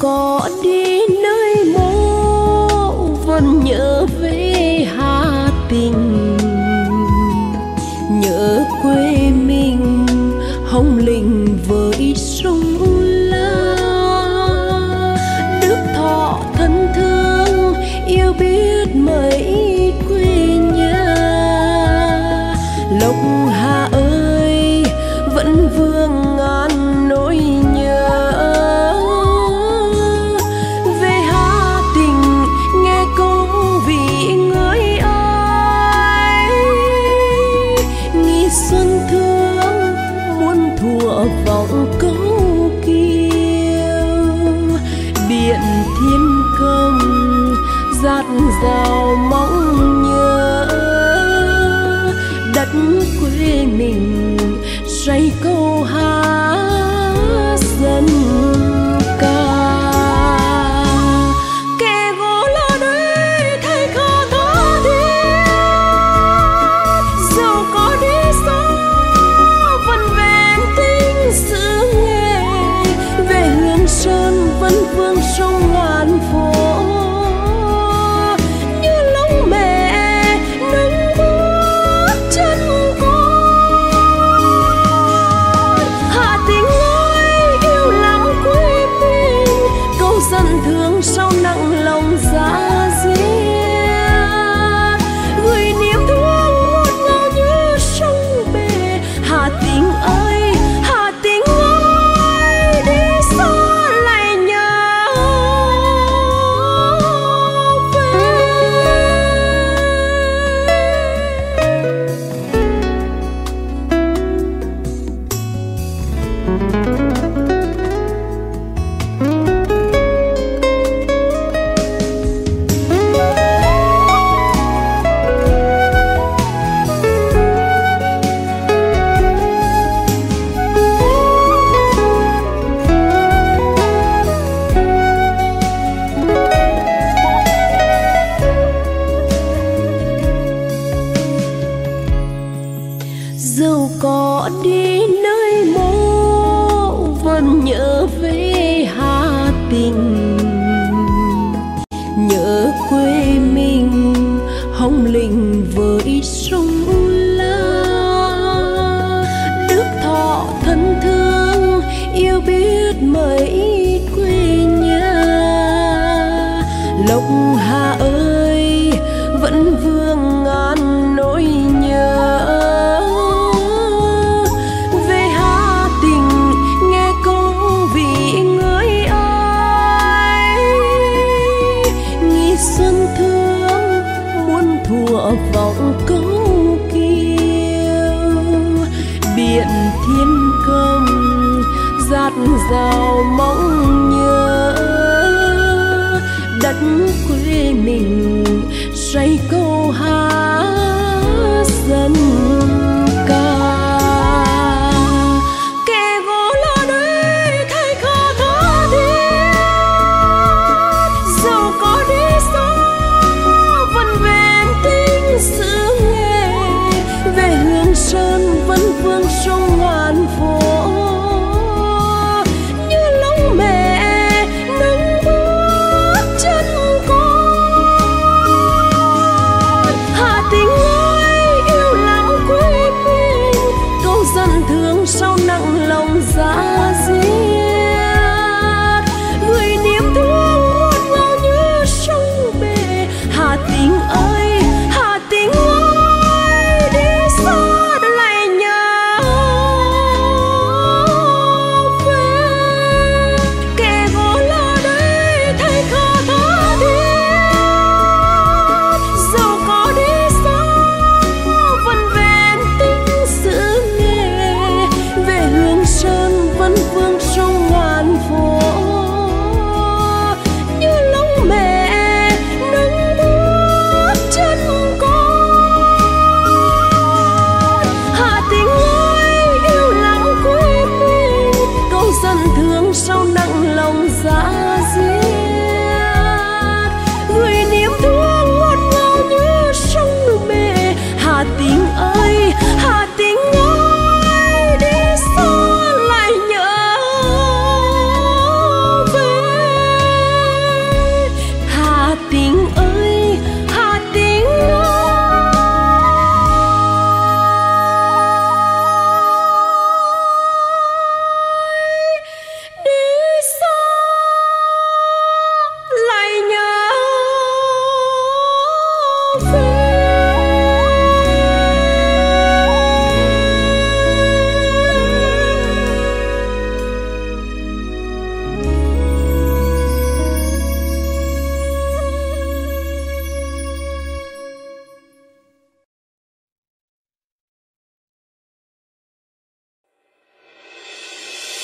có đi nơi mô vẫn nhớ về Hà Tĩnh, nhớ quê mình Hồng Lĩnh với sông La. Đức Thọ thân thương yêu biết mấy quê nhà. Lộc Hà ơi vẫn vương ngàn nỗi nhớ. Về Hà Tĩnh nghe câu vị người ơi, nghi xuân thương muôn thuở vọng câu kiêu. Điện Thiên Công dạt dào mong nhớ, đất quê mình say câu hát dân ca. Kẻ gỗ là đây thay khá tha thiết, dẫu có đi xa vẫn vẹn tình xứ nghề. Về Hương Sơn vẫn vương sông ngàn phố, sau nặng lòng ra diết. Gửi niềm thương ngọt ngào như sông bể. Hà Tĩnh ơi, Hà Tĩnh ơi, đi xa lại nhớ dẫu có đi nơi mô vẫn nhớ về Hà Tĩnh, nhớ quê mình Hồng Lĩnh với sông La. Đức Thọ thân thương yêu biết mấy quê nhà. Lộc Hà ơi vẫn vương ngàn nỗi nhớ. Xuân thương muôn thuở vọng câu kiêu. Điện Thiên Công dạt dào mong nhớ, đất quê mình say câu hát dân ca. Kẻ gỗ là đây thay khá tha thiết, dẫu có đi xứ nghề. Về Hương Sơn vẫn vương sông ngàn phố, như lông mẹ nâng bước chân con. Hà Tĩnh ơi yêu lắm quê mình, câu dân thương sau nặng lòng ra diết. Gửi niềm thương ngọt ngào như sông bể. Hà Tĩnh ơi, Hà Tĩnh ơi, đi xa lại nhớ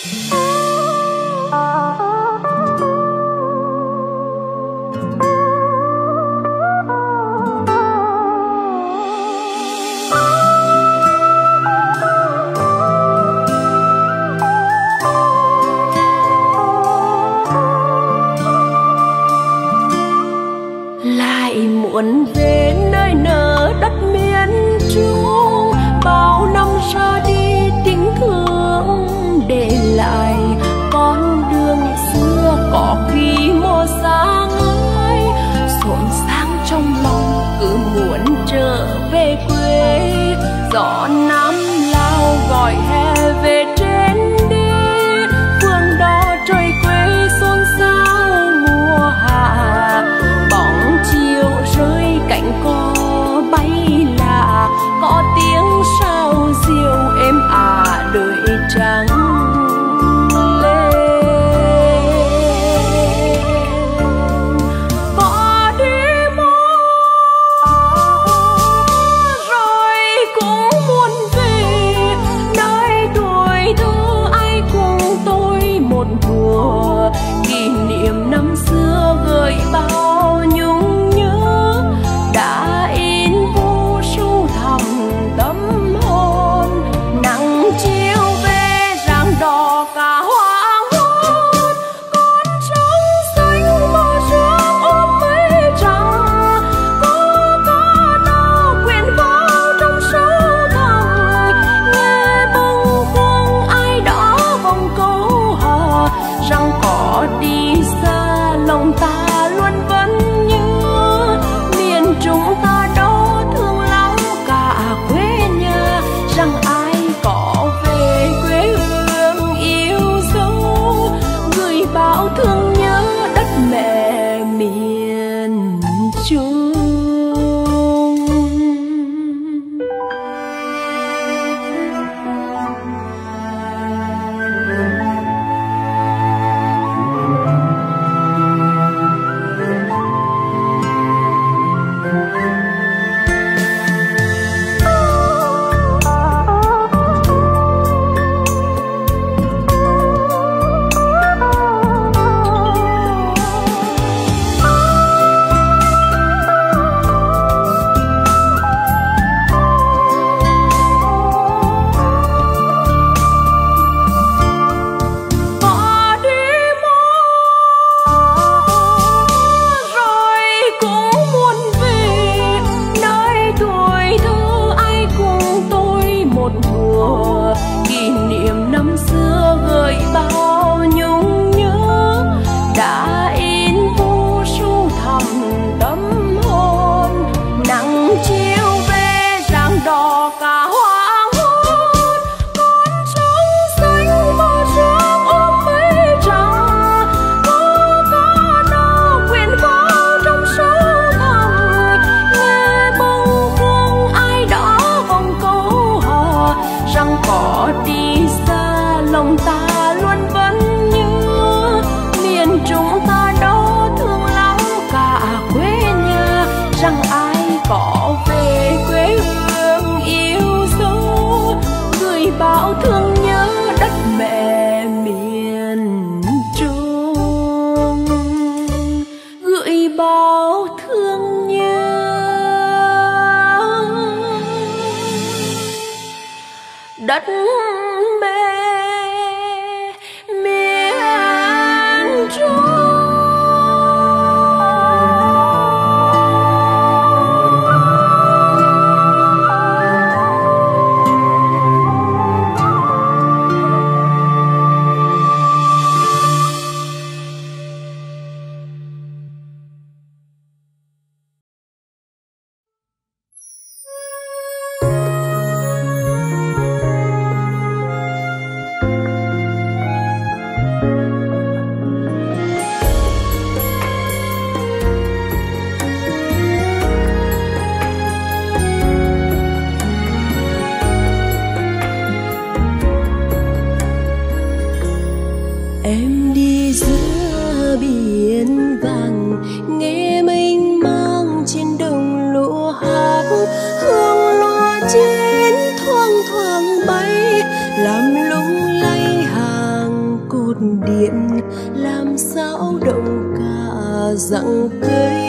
Lại muốn về nơi nở đất miền Trung, bao năm ra đi tình thương để lại con đường xưa có khi mơ sáng ai rộn ràng trong lòng cứ muốn trở về quê. Gió Nam Lao gọi hè về trên đi, phương đó trời quê xôn xao mùa hạ. Bóng chiều rơi cánh cò bay lạ, có tiếng sao diều êm ả đời trắng lên. Có đi mơ rồi cũng muốn về nơi tuổi thơ ai cùng tôi một mùa, kỷ niệm năm xưa gợi bao nhung nhớ đã in vô sâu thẳm tâm hồn. Nắng chiều về rạng đỏ cả hoàng hôn, con sông xanh mơ rước ôm mây trắng. Cô ca nào quyện vào trong sâu thẳm, nghe bâng khuâng ai đó vòng câu hò rằng có đi xa lòng ta luôn vẫn nhớ. Miền Trung ta đó thương lắm cả quê nhà, rằng ai có về quê hương yêu dấu, gửi bao thương nhớ đất mẹ miền Trung. Đất mẹ miền Trung. rặng cây.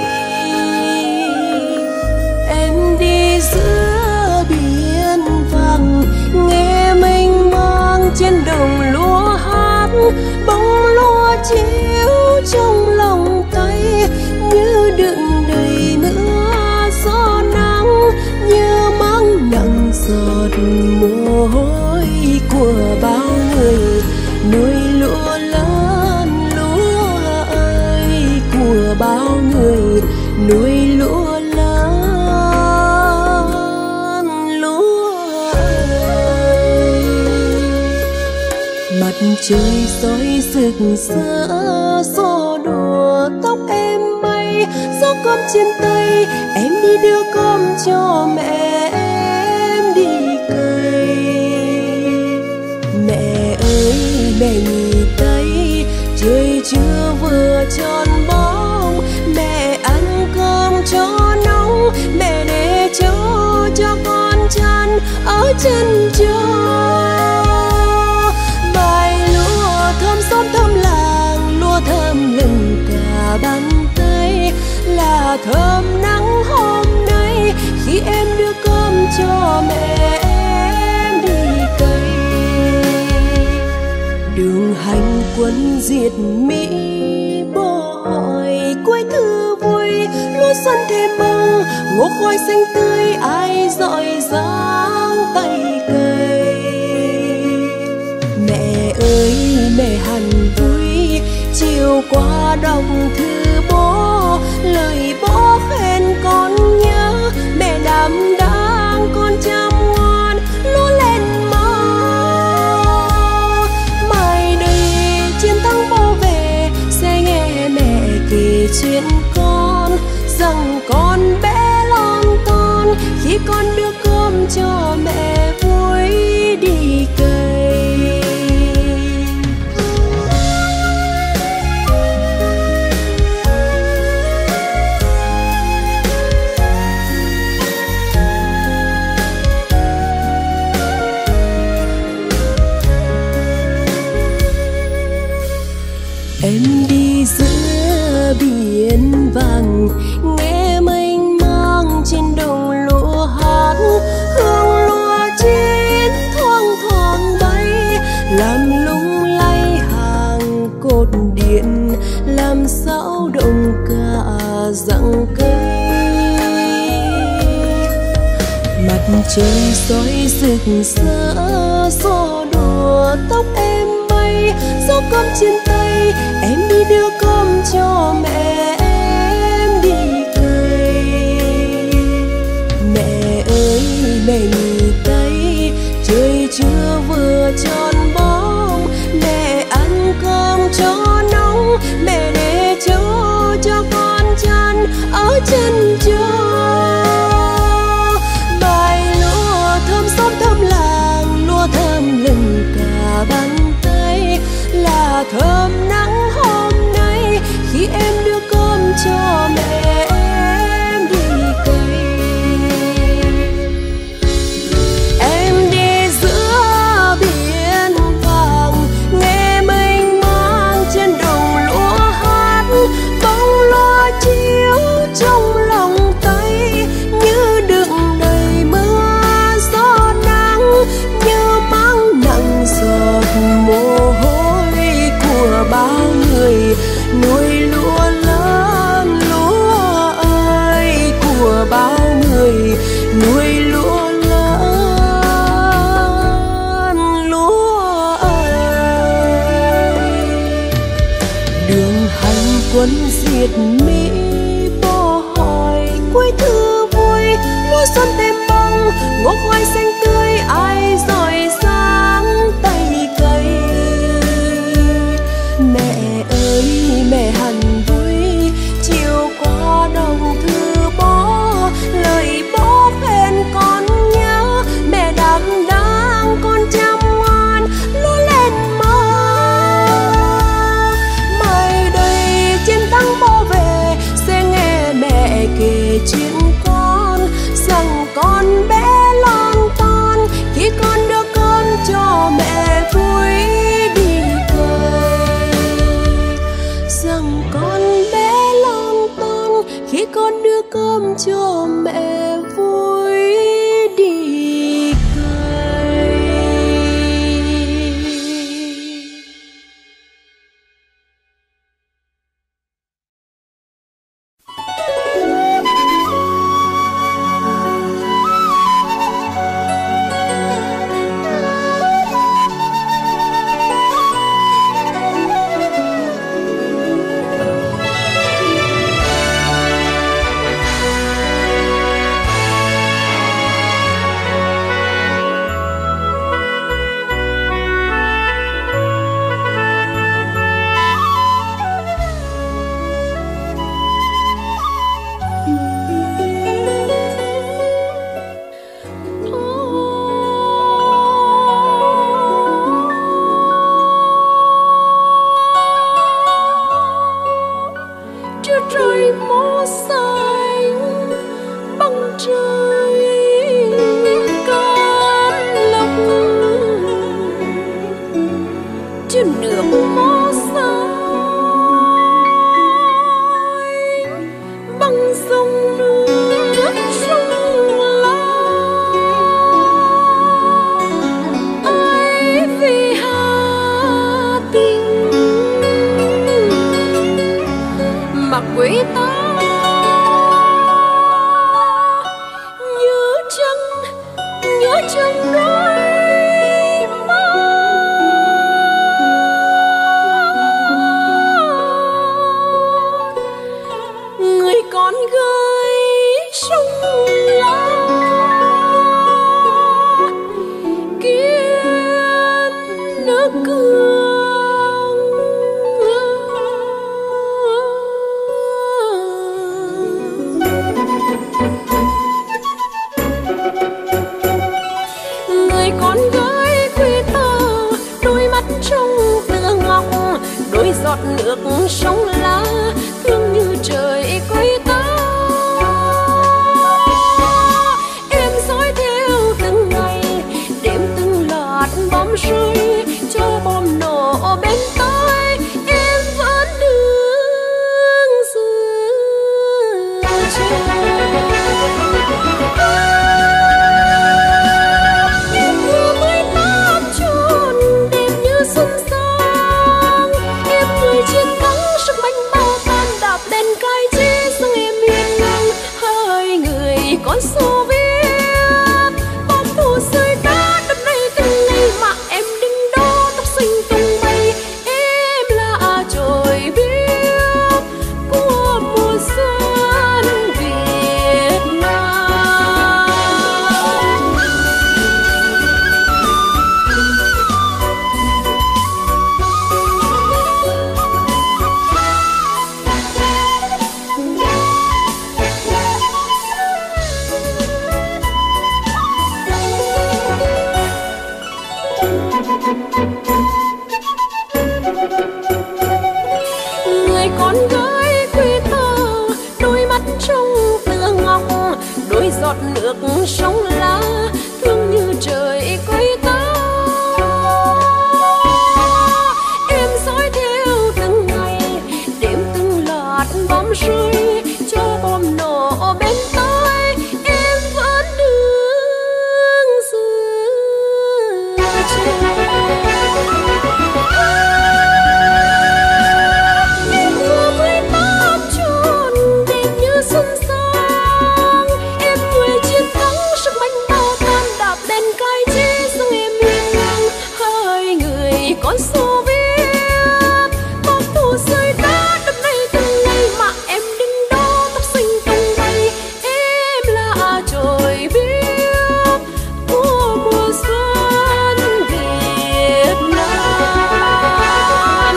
Em đi giữa biển vàng, nghe mênh mang trên đồng lúa hát, bông lúa chiếu trong lòng tay như đựng đầy mưa gió nắng, như mang nặng giọt mồ hôi của bao người nuôi lúa lớn. Lúa ơi, của bao người nuôi lúa lớn. Lúa ơi, mặt trời soi rực rỡ, gió đùa tóc em bay, gió cơm trên tay em đi đưa cơm cho mẹ em đi cày. Mẹ ơi, mẹ nghỉ tay, trời chưa vừa tròn bóng, mẹ ăn cơm cho nóng, mẹ để cho con chăn ở chân trời. Bài lúa thơm xóm thơm làng, lúa thơm lừng cả bàn tay, là thơm nắng hôm nay khi em đưa cơm cho mẹ em đi cày. Đường hành quân diệt Mỹ, bố hỏi cuối thư vui, lúa xuân thêm mừng, ngô khoai xanh tươi ai giỏi giang tay cày. Mẹ ơi, mẹ hằn vui, chiều qua đọc thư bố, lời bố khen con nhớ, mẹ đảm đang con chăm ngoan lúa lên mau. Mai đây chiến thắng bố về, sẽ nghe mẹ kể chuyện con, rằng con bé lon ton khi con đưa cơm cho mẹ vui đi cày. Em đi giữa biển vàng, nghe mênh mang trên đồng lúa hát, hương lúa chín thoang thoảng bay, làm lung lay hàng cột điện, làm xáo động cả rặng cây. Mặt trời soi rực rỡ, gió đùa tóc em bay, gió cơm trên tay em đi đưa cơm cho mẹ em đi cày. Mẹ ơi, mẹ nghỉ tay, trời chưa vừa tròn bóng, mẹ ăn cơm cho nóng, mẹ để cho con chăn ở chân trời. Bài lúa thơm xóm thơm làng, lúa thơm lừng cả bàn tay, là thơm nắng hôm nay khi em đưa cơm cho mẹ em đi cày. Em đi giữa biển vàng, nghe mênh mang trên đồng lúa hát, bông lúa chiếu trong lòng tay như đựng đầy mưa gió nắng, như mang nặng giọt mồ hôi của bao người nuôi lúa lớn. Lúa ơi, của bao người nuôi lúa lớn. Lúa ơi, đường hành quân diệt Mỹ, bố hỏi cuối thư vui, lúa xuân thêm bông, ngô khoai xanh tươi ai giỏi giang tay cày. Mẹ ơi, mẹ hằn vui, chiều qua đọc thư bố, lời bố khen con nhớ, mẹ đảm đang con chăm ngoan lúa lên mau. Mai đây chiến thắng bố về, bom rơi cho bom nổ bên tai em vẫn đứng giữa trời. Em vừa mới tắm tròn đẹp như xuân sang, em người chiến thắng sức mạnh bao tan đạp lên cai chế sang em hiên ngang hơi người con số viết bom thù rơi đá đâm nay từng ngày mà em đứng đó tóc xanh tung bay. Em là trời biếc của mùa xuân Việt Nam. Người con gái quê thơ, đôi mắt trong tựa ngọc, đôi giọt nước sông lá thương như trời quay ta. Em dõi theo từng ngày đêm từng loạt bom rơi cho bom nổ bên tai em vẫn đứng giữa trời. Em vừa mới tắm tròn đẹp như xuân sang, em người chiến thắng sức mạnh bao tan đạp lên cai chế sang em hiên ngang hơi người con số viết bom thù rơi đá đâm nay từng ngày mà em đứng đó tóc xanh tung bay. Em là trời biếc của mùa xuân Việt Nam.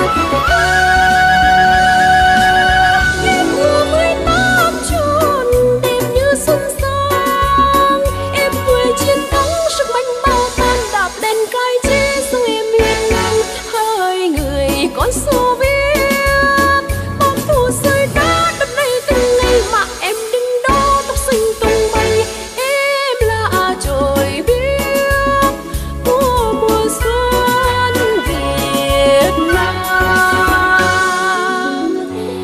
Em vừa mới tắm tròn đẹp như xuân sang, em người chiến thắng sức mạnh bao tan đạp lên cai chế sang em hiên ngang hơi người con số viết bom thù rơi đá đâm nay từng ngày mà em đứng đó tóc xanh tung bay. Em là trời biếc của mùa xuân Việt Nam.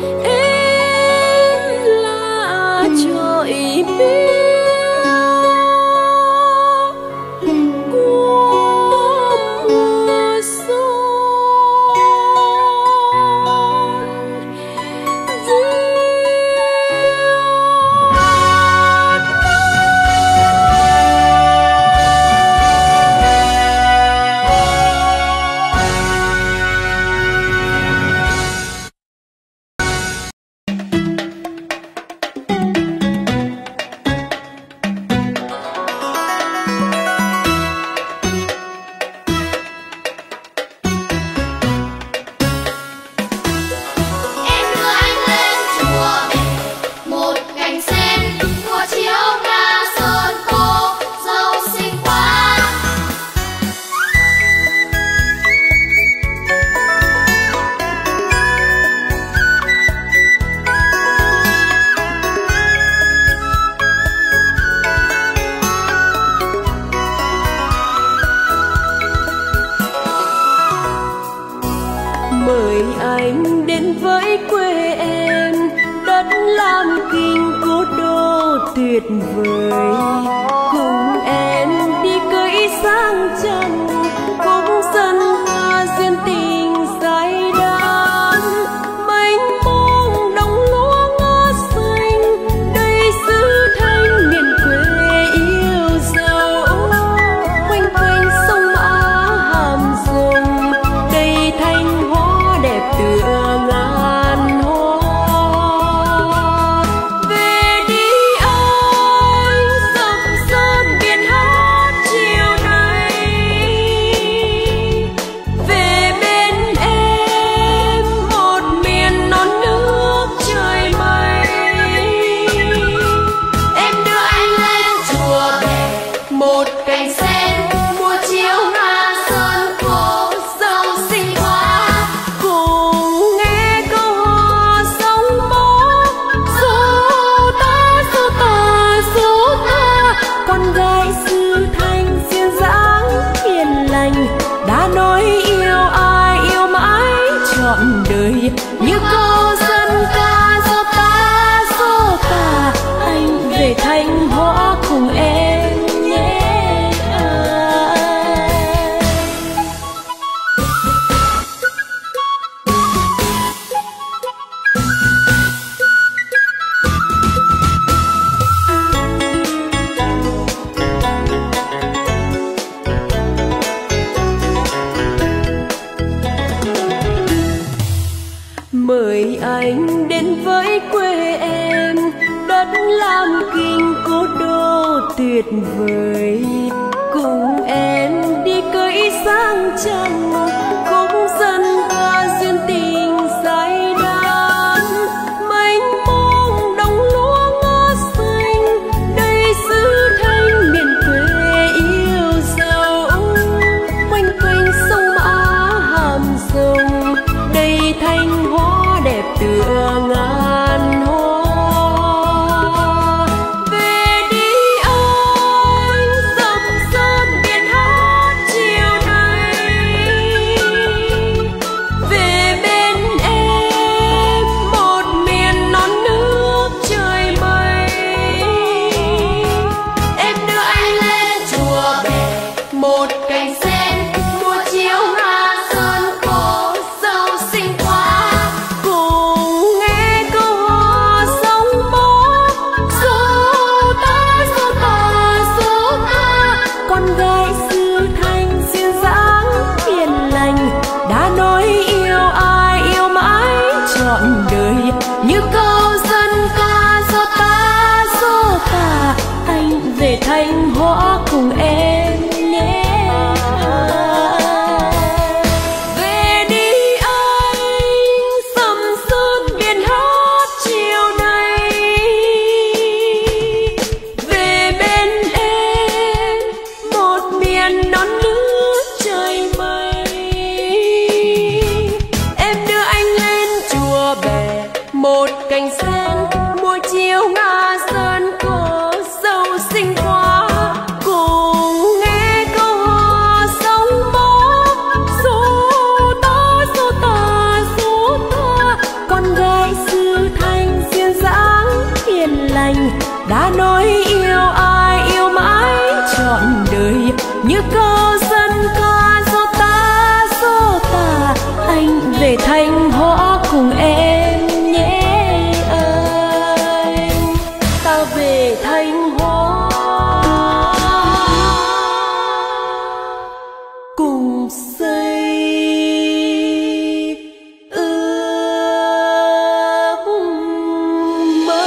Em là trời biếc của mùa Em đưa anh lên chùa một cành sen của chiếu nga sơn cô dâu xinh quá. mời anh đến với quê em, đất Lam Kinh cố đô tuyệt vời. Cùng em đi cưỡi sang chân, cùng dân ca duyên tình dài đắng. Mênh mông đồng lúa ngô xanh, đầy xứ thanh miền quê yêu dấu. Quanh quanh sông Mã Hàm Rồng, đầy thanh hoa đẹp tựa ngàn hoa. Về đi anh dập dờn đã nói yêu ai yêu mãi trọn đời. Như câu dân ca gió ta anh về Thanh Hóa cùng em nhé. Mời anh đến với quê em, đất Lam Kinh cố đô tuyệt vời. Cùng em đi cưỡi sang trăng, cũng dân ca duyên tình say đắm. Mênh mông đồng lúa ngát xanh, đây xứ Thanh miền quê yêu dấu. Quanh quanh sông Mã Hàm Rồng, đây Thanh Hóa đẹp tựa ngàn hoa. Về đi anh, dầm sơn biển hát chiều nay. Về bên em, một miền non nước trời mây. Em đưa anh lên chùa Bè, một cành sen mùa chiếu hoa sơn khổ sâu xinh quá. Cùng nghe câu hò sông bó, số ta con gái xứ Thanh duyên dáng hiền lành, đã nói yêu ai yêu mãi trọn đời. Như câu dân ca gió ta anh về Thanh Hóa cùng em nhé. Về đi anh, sầm sơn biển hát chiều nay. Về bên em, một miền non nước trời mây. Em đưa anh lên chùa Bè, một cành sen mùa chiếu ngả sơn cổ sâu xinh quá. Cùng nghe câu hò sông bó, số ta con gái xứ Thanh duyên dáng hiền lành, đã nói yêu ai yêu mãi trọn đời. Như câu dân ca gió ta anh về Thanh Hóa cùng em nhé anh. Ta về Thanh Hóa cùng xây ước mơ.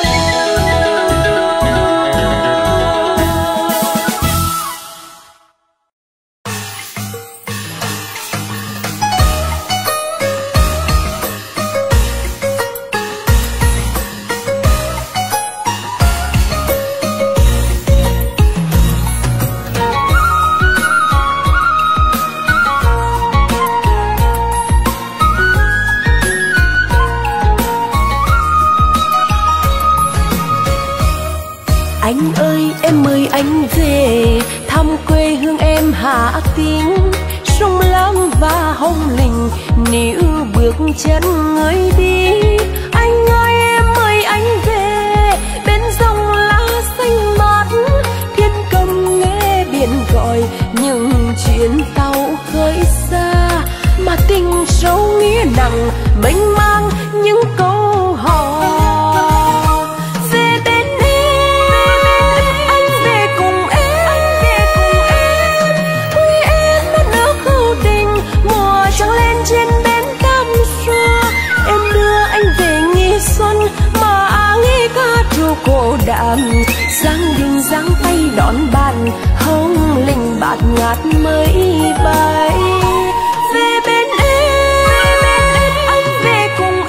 Anh ơi em mời anh về thăm quê hương em Hà Tĩnh, sông Lam và Hồng Lĩnh níu bước chân người đi. Anh ơi em mời anh về bên dòng lá xanh mát, thiên cầm nghe biển gọi những chuyến tàu khơi xa, mà tình sâu nghĩa nặng mênh mang những câu hò. Trên bến Tam Xoa em đưa anh về nghi xuân, mà nghe ca trù cổ đạm giang đình giang tay đón bạn, Hồng Lĩnh bạt ngát mây bay. Về bên em, anh về cùng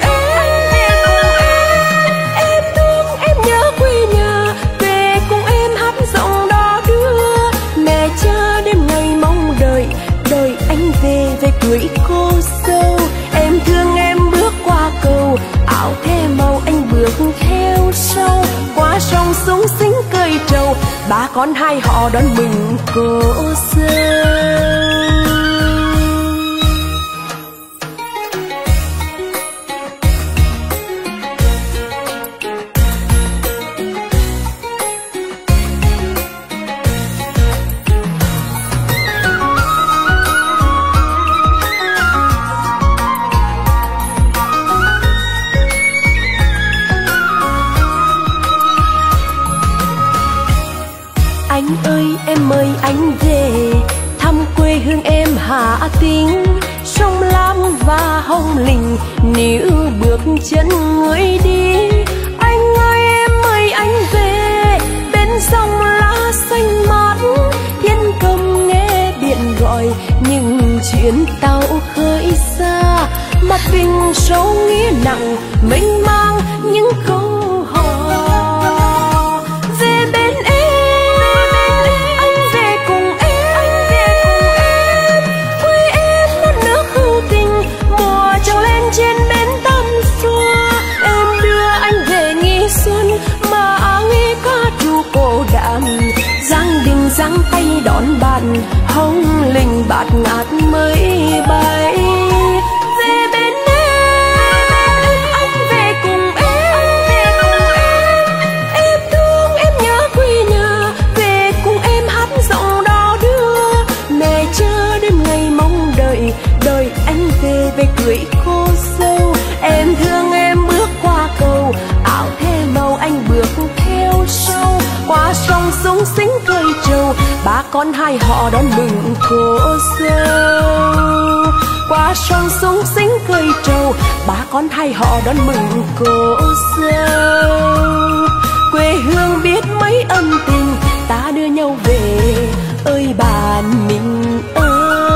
em thương em nhớ quê nhà, về cùng em hát giọng đó đưa mẹ cha đêm ngày mong đợi anh về cưới cô dâu. Em thương em bước qua cầu, áo the màu anh bước theo sau, qua sông súng xính cây trầu, ba con hai họ đón mừng cô dâu. em hạ tình, sông Lam và Hồng Lĩnh níu bước chân người đi. Anh ơi em ơi anh về, bên sông lá xanh mát, thiên cầm nghe biển gọi những chuyến tàu khơi xa. Mặt biển sâu nghĩa nặng mênh mang những câu hò. Về bên em, anh về cùng em, quê em đất nước hữu tình, mùa trăng lên trên bến Tam Xoa. Em đưa anh về Nghi Xuân mà nghe ca trù cổ đạm, Giang Đình giang tay đón bạn, Hồng Lĩnh bạt ngát mây bay. Về cưới cô dâu, em thương em bước qua cầu, áo thề màu anh bước theo sau. Qua sông súng xính cây trầu, ba con hai họ đón mừng cô dâu. Qua sông súng xính cây trầu, ba con hai họ đón mừng cô dâu. Quê hương biết mấy ân tình, ta đưa nhau về ơi bạn mình ơi.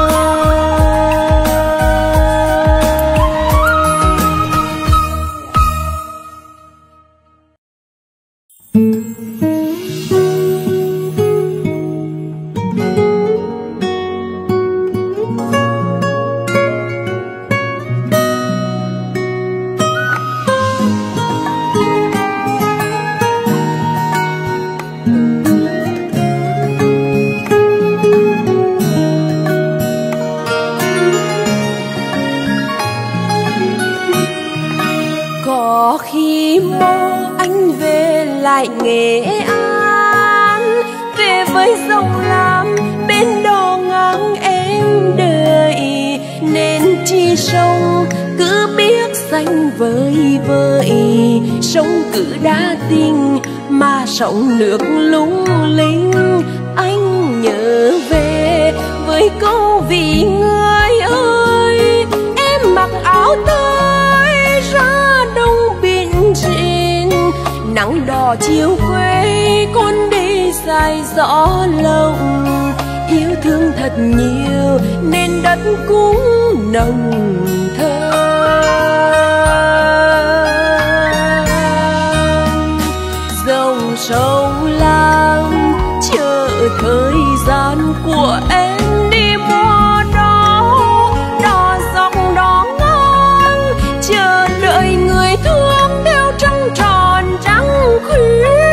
Nghệ An về với dòng Lam, bên đò ngang em đợi, nên chi sông cứ biết xanh vơi vơi. Sông cứ đa tình mà sóng nước lung linh, anh nhớ về với câu vì người ơi. Em mặc áo tơi ra đông biển trên, nắng đỏ chiều quê con đi dài gió lộng. Yêu thương thật nhiều nên đất cũng nồng thơm. Dòng sông Lam chờ thời gian của em đi mùa đó, đò dọc đò ngang chờ đợi người thương theo trăng tròn trăng khuya.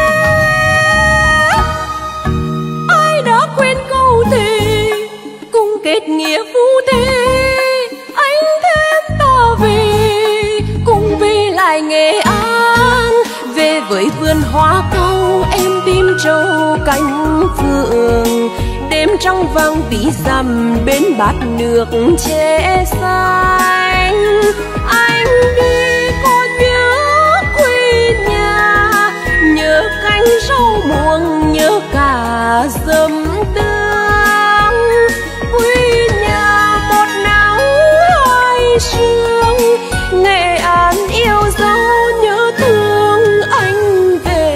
Ai đã quên câu thề cùng kết nghĩa phu thê, anh thêm ta về cùng về lại Nghệ An. Về với vườn hoa cau em tìm trầu cánh phượng, đêm trăng vàng tí rằm bên bát nước che xanh. Anh đi có nhớ quê nhà, nhớ cánh rau muống, nhớ cả dầm tương. Quê nhà một nắng hai sương, Nghệ An yêu dấu nhớ thương anh về.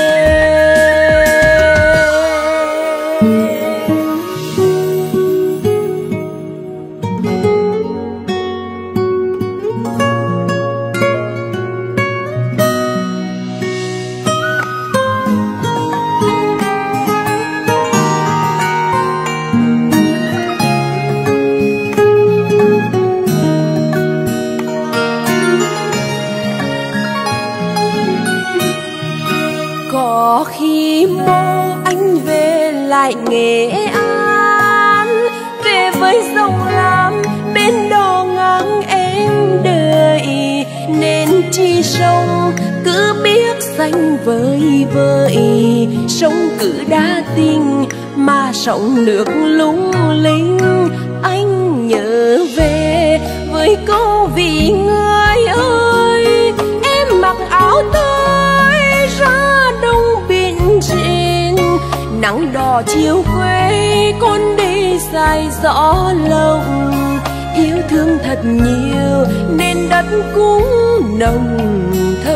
Có khi mơ anh về lại Nghệ An, về với dòng Lam bên đò ngang em đợi, nên chi sông cứ biết xanh vơi vơi. Sông cứ đa tình mà sóng nước lung linh, anh nhớ về với câu vì người ơi. Em mặc áo tơi ra đông biển trên, nắng đỏ chiều quê con đi xa dài gió lộng, yêu thương thật nhiều nên đất cũng nồng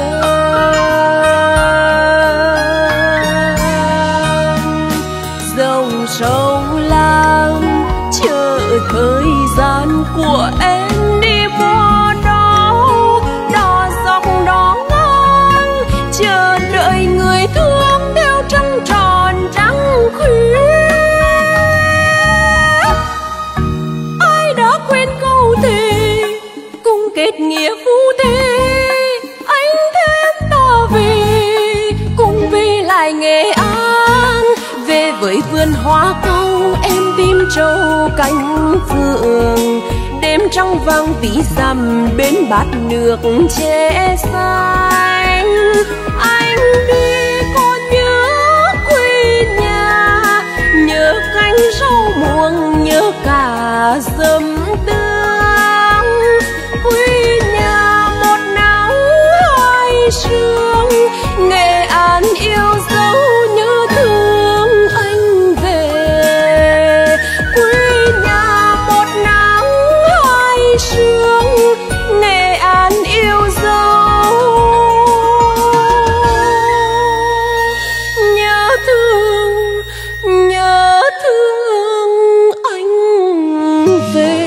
thơm. Dòng sông Lam chờ thời gian của em đi vô đó, đò dọc đó ngang chờ đợi người thương theo trăng tròn trăng khuya. Ai đã quên câu thề cùng kết nghĩa phu thê, anh thêm ta về cùng về lại Nghệ An, về với vườn hoa cau em tìm trầu cánh phượng, đêm trăng vàng tí dặm bên bát nước che xanh. Anh đi có nhớ quê nhà, nhớ cánh rau muống, nhớ cả dầm tương. Quê nhà một nắng hai sương, Nghệ An yêu dấu nhớ thương anh về. Quê nhà một nắng hai sương, Nghệ An yêu dấu nhớ thương anh về.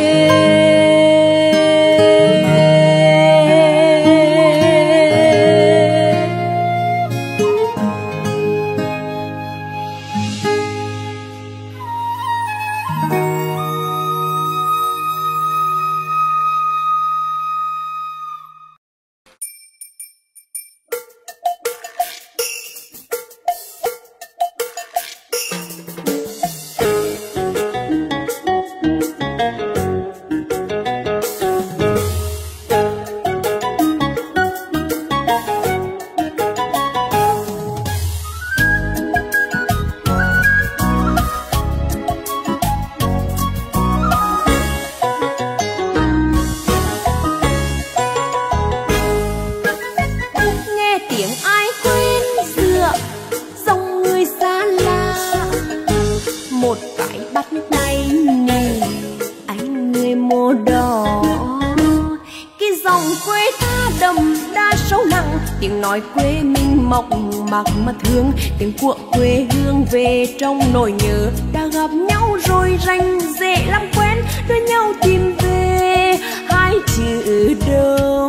Tiếng nói quê mình mộc mạc mà thương, tiếng của quê hương về trong nỗi nhớ. Đã gặp nhau rồi rành dễ làm quen, đưa nhau tìm về hai chữ đồng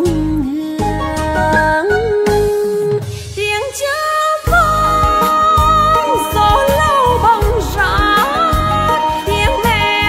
hương. Tiếng chớp vang gió lau bằng rát, tiếng mẹ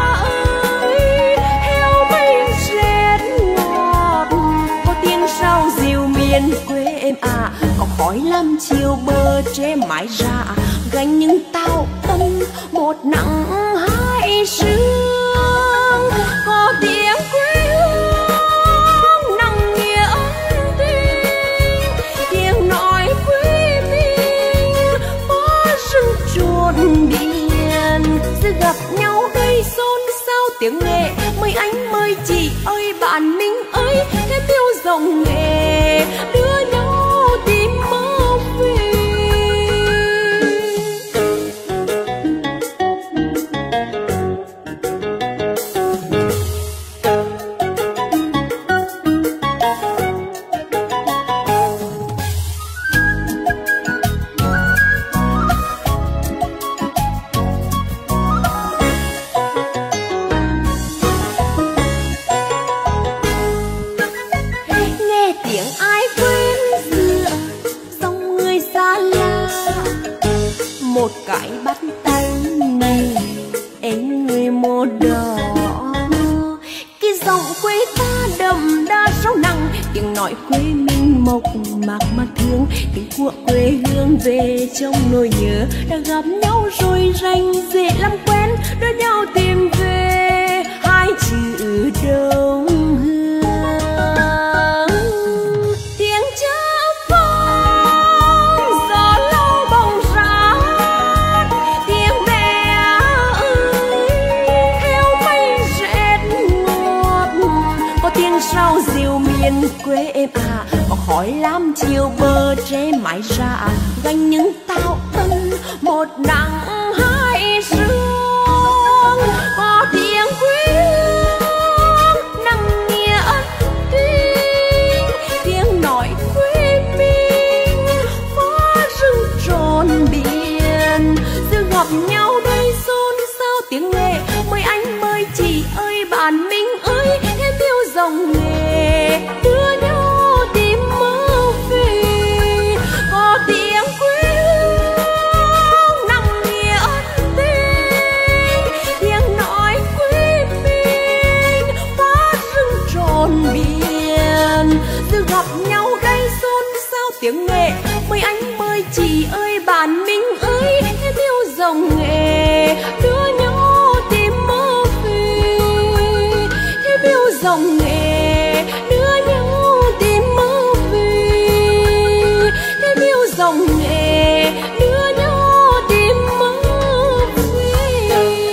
ơi heo mây rét ngọt, có tiếng sao dịu miền quê em à. Có khói lam chiều bờ tre mái rạ, gánh những tao tâm một nắng hai sương. Có tiếng quê hương nặng nghĩa ân tình, tiếng nói quê mình phá rừng chuồn biển. Giờ gặp nhau đây xôn xao tiếng Nghệ, mời anh mời chị ơi bạn mình ơi, thêm tiêu dòng Nghệ đưa nhau tìm mơ về. Một cái bắt tay này em người mùa đỏ, cái giọng quê ta đậm đà sâu nặng, tiếng nói quê mình mộc mạc mà thương, tiếng của quê hương về trong nỗi nhớ. Đã gặp nhau rồi rành dễ làm quen, đưa nhau tìm về hai chữ đồng hương. Tiếng chớp vang gió lau bóng rát, tiếng mẹ ơi heo mây rét ngọt, có tiếng sao dịu miền quê em à. Có khói lam chiều bờ tre mái rạ, gánh những tao tâm một nắng hai sương. dòng nghề đưa nhau tìm mơ về. Có tiếng quê hương nặng nghĩa ân tình, tiếng nói quê mình hóa rừng tròn biển. Giờ gặp nhau đây xôn xao tiếng nghệ, mời anh mời chị ơi bạn mình ơi, theo dòng nghề đưa nhau tìm mơ về. Theo dòng nghề đưa nhau tìm mơ về. Theo dòng nghề đưa nhau tìm mơ về.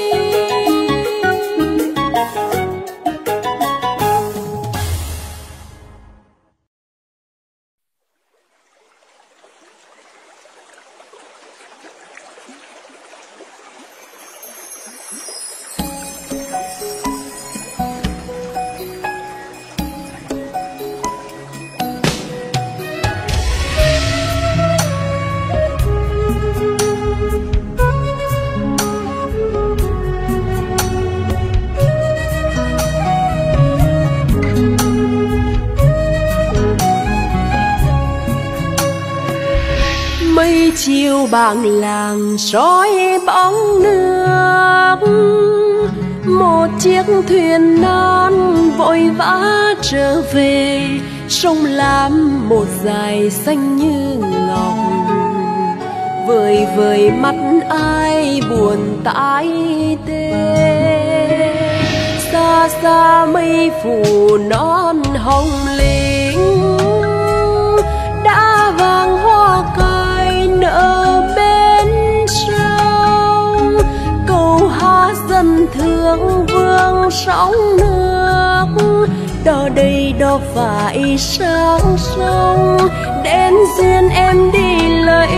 Mây chiều bảng làng soi bóng nước, một chiếc thuyền non vội vã trở về. Sông Lam một dải xanh như ngọc, vời vời mắt ai buồn tái tê. Xa xa mây phủ non hồng lĩnh, đã vàng hoa cài nở bên sông. Câu hát dân thương vương sóng nước, đó đây đó phải sáng sông. Đến duyên em đi lấy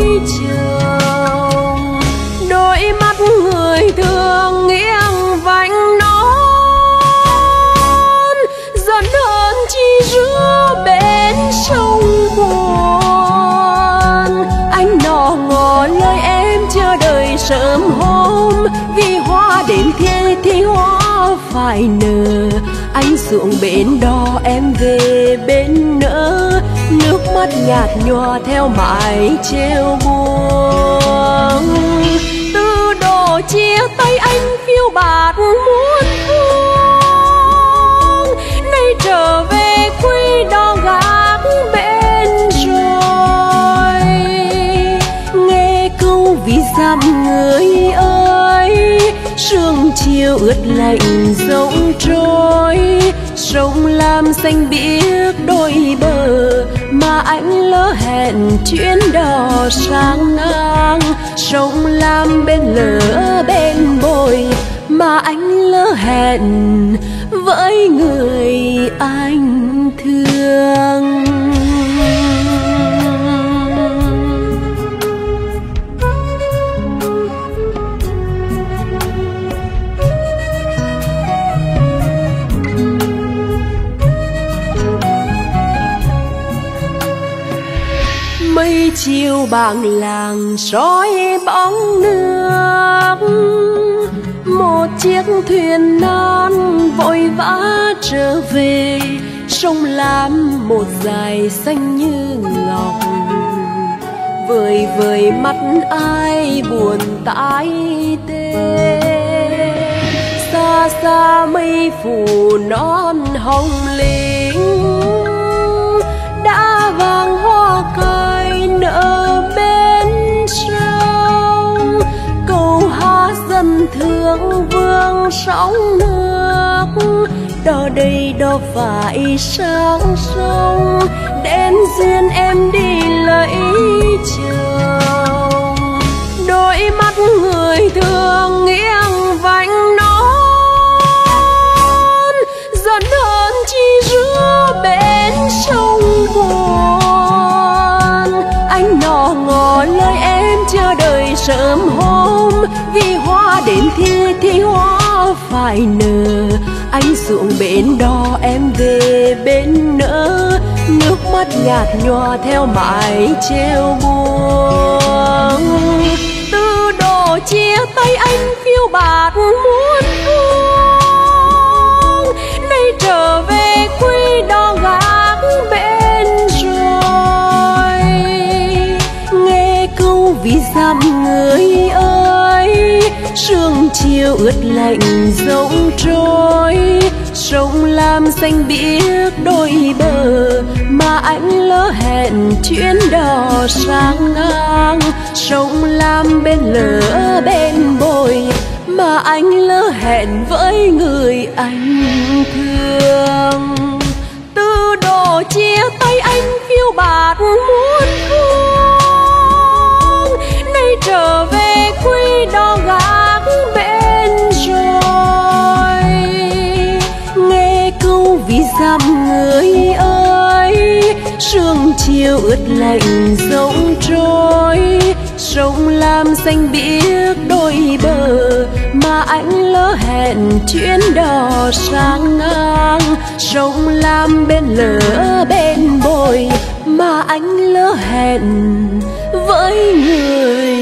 chồng, đôi mắt người thương nghiêng vành nón, giận hơn chi giữa bên sông buồn. Anh nọ ngỏ lời em chờ đợi sớm hôm, vì hoa đến thì hoa phải nở. Anh xuống bến đò em về bên nỡ, nước mắt nhạt nhòa theo mãi treo buông. Từ độ chia tay anh phiêu bạt muôn phương, nay trở về quy đò gác bên rồi. Nghe câu ví dặm người ơi, sương chiều ướt lạnh rỗng trôi. Sông Lam xanh biếc đôi bờ, mà anh lỡ hẹn chuyến đò sang ngang. Sông Lam bên lỡ bên bồi, mà anh lỡ hẹn với người anh thương. Mây chiều bảng làng soi bóng nước, một chiếc thuyền non vội vã trở về. Sông Lam một dải xanh như ngọc, vời vời mắt ai buồn tái tê. Xa xa mây phủ non hồng lĩnh, đã vàng hoa cài nở bên sông. Câu hát dân thương vương sóng nước, đó đây đó phải sáng sông. Đến duyên em đi lấy chồng, đôi mắt người thương nghiêng vành nón, giận hơn chi giữa bên sông buồn. Anh nọ ngỏ lời em chờ đợi sớm hôm, vì hoa đến thì hoa phải nở. Anh xuống bến đò em về bên nỡ, nước mắt nhạt nhòa theo mãi treo buông. Từ độ chia tay anh phiêu bạt muôn phương, nay trở về sương chiều ướt lạnh rỗng trôi, sông Lam xanh biếc đôi bờ mà anh lỡ hẹn chuyến đò sang ngang. Sông Lam bên lỡ bên bồi mà anh lỡ hẹn với người anh thương. Từ độ chia tay anh phiêu bạt muôn hương, nay trở về quy đò gác bên rồi. Nghe câu ví dặm người ơi, sương chiều ướt lạnh rỗng trôi, sông Lam xanh biếc đôi bờ mà anh lỡ hẹn chuyến đò sang ngang. Sông Lam bên lỡ bên bồi mà anh lỡ hẹn với người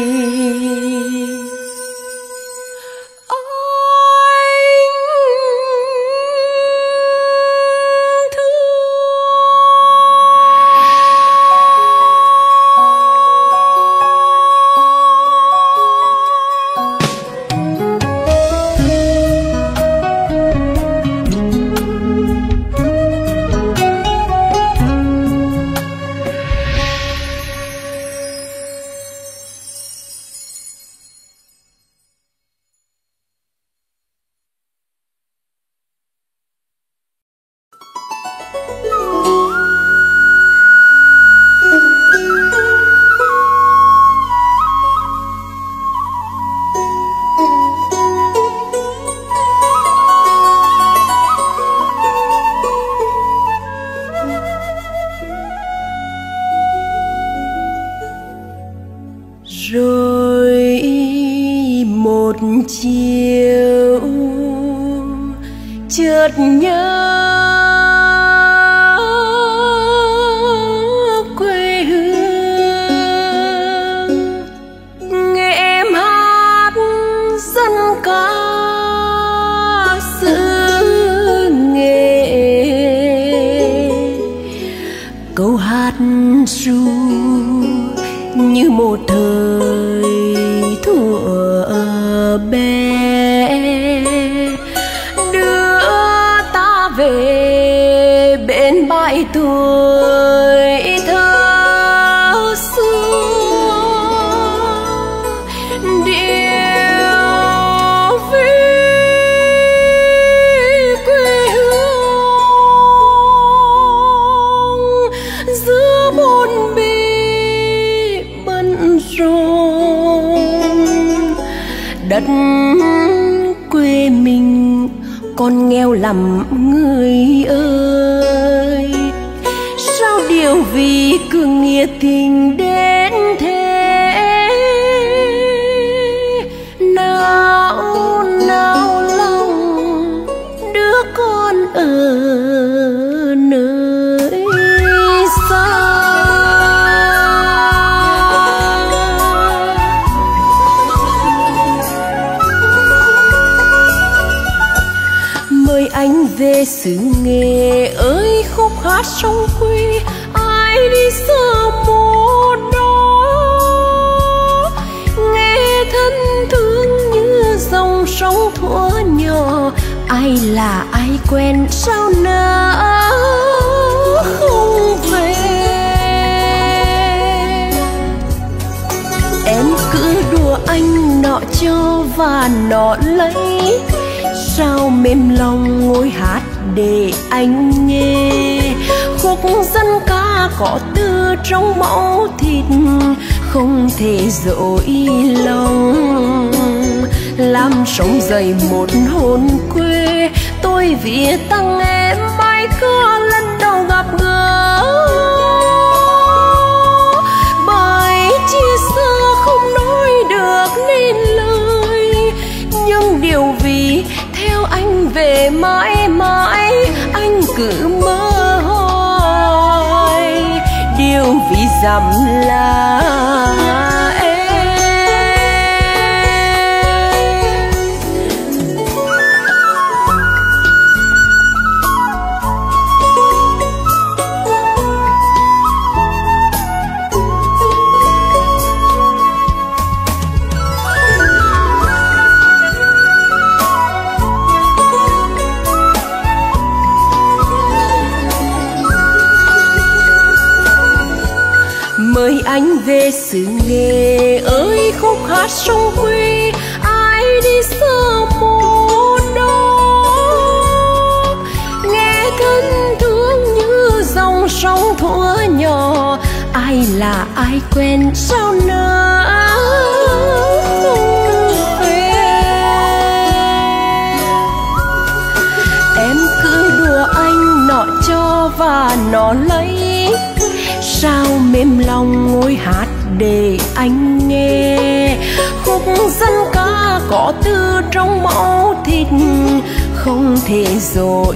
chiều chợt nhớ quê hương, nghe em hát dân ca xứ Nghệ. Câu hát ru như một thời thuở bé, đưa ta về bên bãi tuổi thơ xưa. Điệu vì quê hương giữa bốn bề bận rộn. Đất quê mình còn nghèo lắm người ơi, sao điều vì cứ nghĩa tình đến thế. Nào nào lòng đứa con ở nơi xa. Mời anh về xứ Nghệ ơi, khúc hát sông quê ai đi xa một đó. Nghe thân thương như dòng sông thuở nhỏ, ai là ai quen sao nỡ không về. Em cứ đùa anh nọ cho và nọ lấy, sao mềm lòng ngồi hát để anh nghe. Khúc dân ca có từ trong máu thịt, không thể dỗi lòng. Làm sống dậy một hồn quê, tôi viết tặng em bài ca lần đầu gặp gỡ. Bài chia xa không nói được nên lời, nhưng điều vì theo anh về mãi mãi, anh cứ mơ hoài điều vì dặm là em. anh về xứ Nghệ ơi, khúc hát sông Quy ai đi xưa một đó, nghe thân thương như dòng sông thuở nhỏ, ai là ai quen sao nỡ về. Em cứ đùa anh nọ cho và nọ lấy, sao mềm lòng ngồi hát để anh nghe. Khúc dân ca có từ trong máu thịt, không thể dối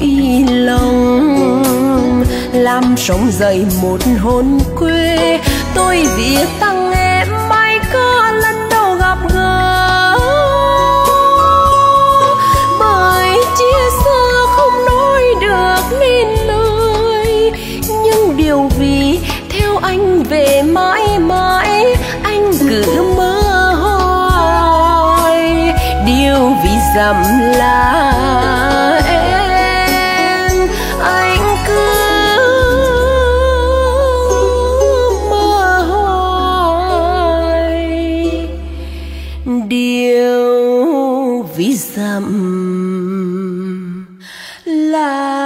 lòng, làm sống dậy một hồn quê. Tôi viết tặng em bài ca lần đầu gặp gỡ, bởi chia xa không nói được nên lời, nhưng điều vì theo anh về mãi mãi, anh cứ mơ hỏi điều vì dặm là em, anh cứ mơ hỏi điều vì dặm là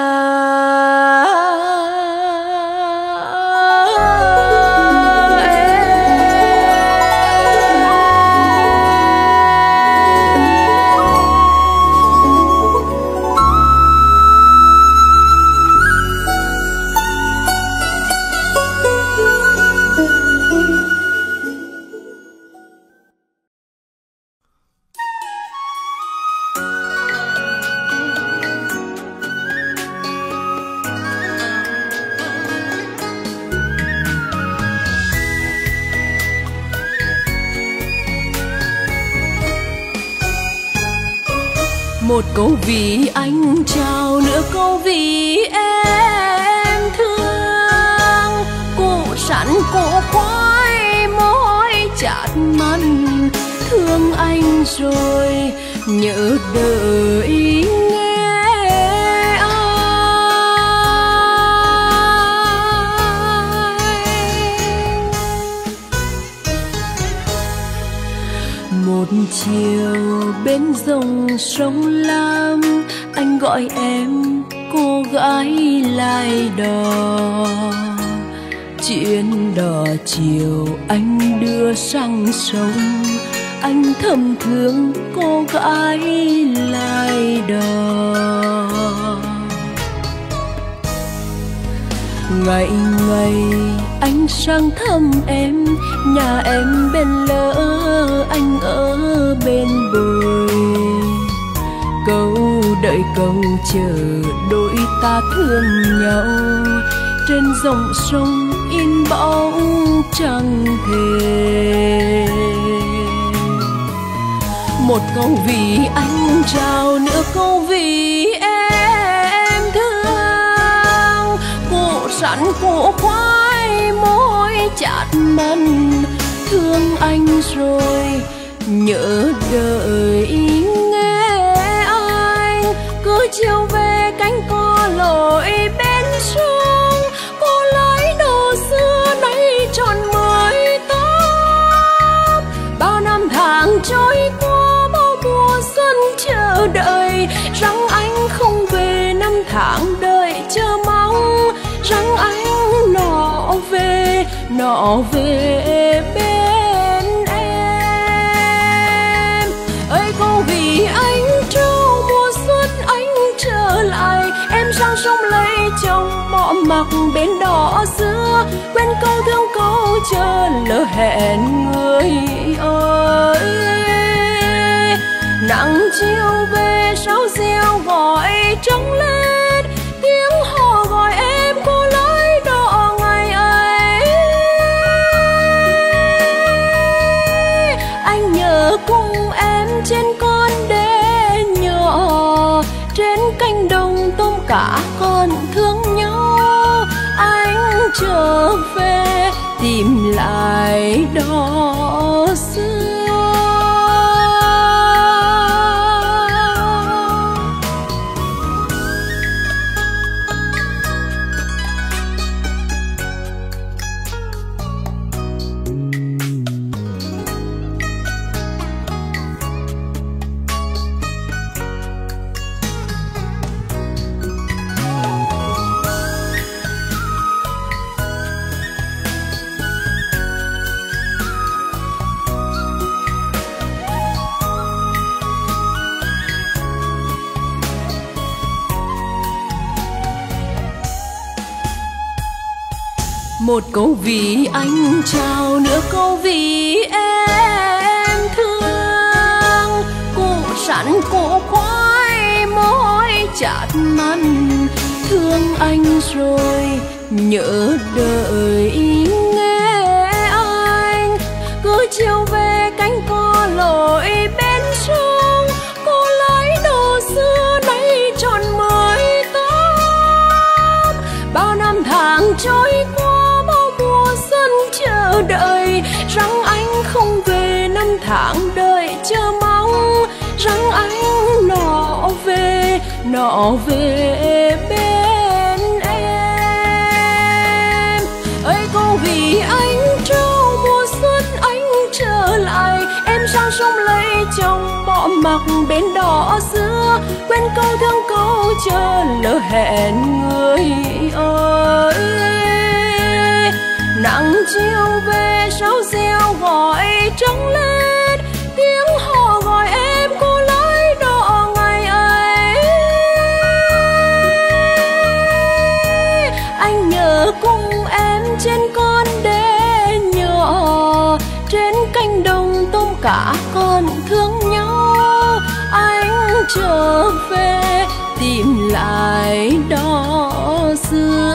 một câu vì anh trao, nửa câu vì em thương. Cụ sẵn cụ khoai môi chát mặn, thương anh rồi nhớ đợi nghe ai. Một chiều bên dòng sông Lam, anh gọi em cô gái lai đò. Chuyến đò chiều anh đưa sang sông, anh thầm thương cô gái lai đò. Ngày ngày anh sang thăm em, nhà em bên lỡ, anh ở bên bồi. Câu đợi câu chờ đôi ta thương nhau, trên dòng sông in bóng chẳng thề. Một câu vì anh trao, nửa câu vì em thương. Cụ sẵn cụ khoai môi chát mặn, thương anh rồi nhớ đợi nghe anh. Cứ chiều về cánh co lội bên sông, cô lái đồ xưa nay tròn 18. Bao năm tháng trôi qua, bao mùa xuân chờ đợi, rằng anh không về. Năm tháng đợi chờ mong, rằng anh nọ về bên em. Ơi cô vì anh trao mùa xuân anh trở lại, em sang sông lấy chồng bỏ mặc bên đò xưa. Quên câu thương câu chờ lỡ hẹn người ơi. Nắng chiều về sao reo gọi trống lên, tiếng hò gọi em cô lái đò ngày ấy. Anh nhớ cùng em trên con đê nhỏ, trên cánh đồng tôm cả còn thương nhau. Anh trở về tìm lại đò xưa. Một câu vì anh trao, nửa câu vì em thương. Cụ sẵn cụ khoai môi chát mặn, thương anh rồi nhớ đợi nghe anh. Cứ chiều về cánh co lội bên sông, cô lấy đồ xưa nay tròn 18. Bao năm tháng trôi qua, bao mùa xuân chờ đợi, rằng anh không về. Năm tháng đợi chờ mong rằng anh nọ về bên em. Ơi cô vì anh trao mùa xuân anh trở lại, em sang sông lấy chồng bỏ mặc bên đỏ xưa. Quên câu thương câu chờ lỡ hẹn người ơi. Nắng chiều về sao reo gọi trắng lên, tiếng hò gọi em cô lái đò ngày ấy. Anh nhớ cùng em trên con đê nhỏ, trên cánh đồng tôm cá còn thương nhau. Anh trở về tìm lại đò xưa.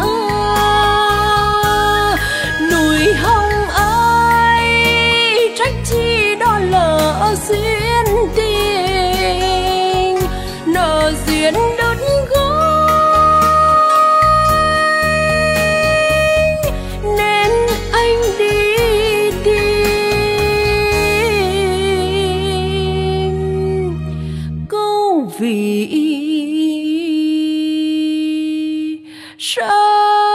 Núi Hồng ơi, trách chi đó lỡ duyên tình, nợ duyên đứt gánh, nên anh đi tìm câu vì sao.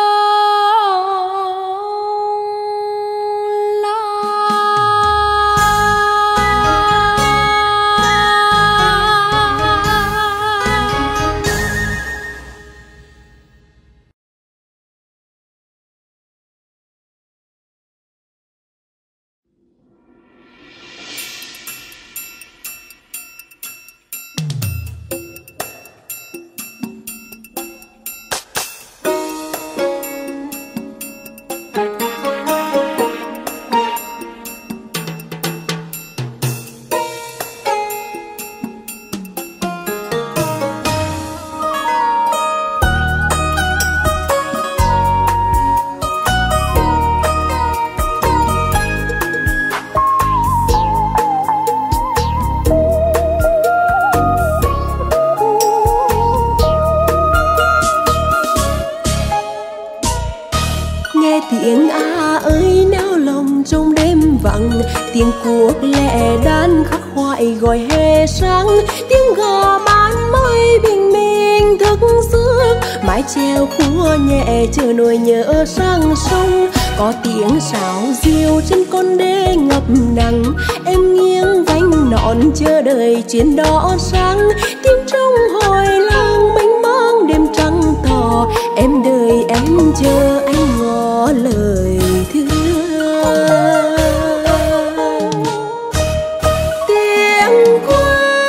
Tiếng a ơi nao lòng trong đêm vắng, tiếng cuốc lẻ đan khắc khoải gọi hè sáng. Tiếng gà ban mây bình minh thức giấc, mái chèo khua nhẹ chờ nỗi nhớ sang sông. Có tiếng sáo diều trên con đê ngập nắng, em nghiêng vành nón chờ đợi chuyến đò sáng. Tiếng trong hồi làng mênh mang đêm trăng tỏ, em đợi em chờ anh ngỏ lời thương. Tiếng quê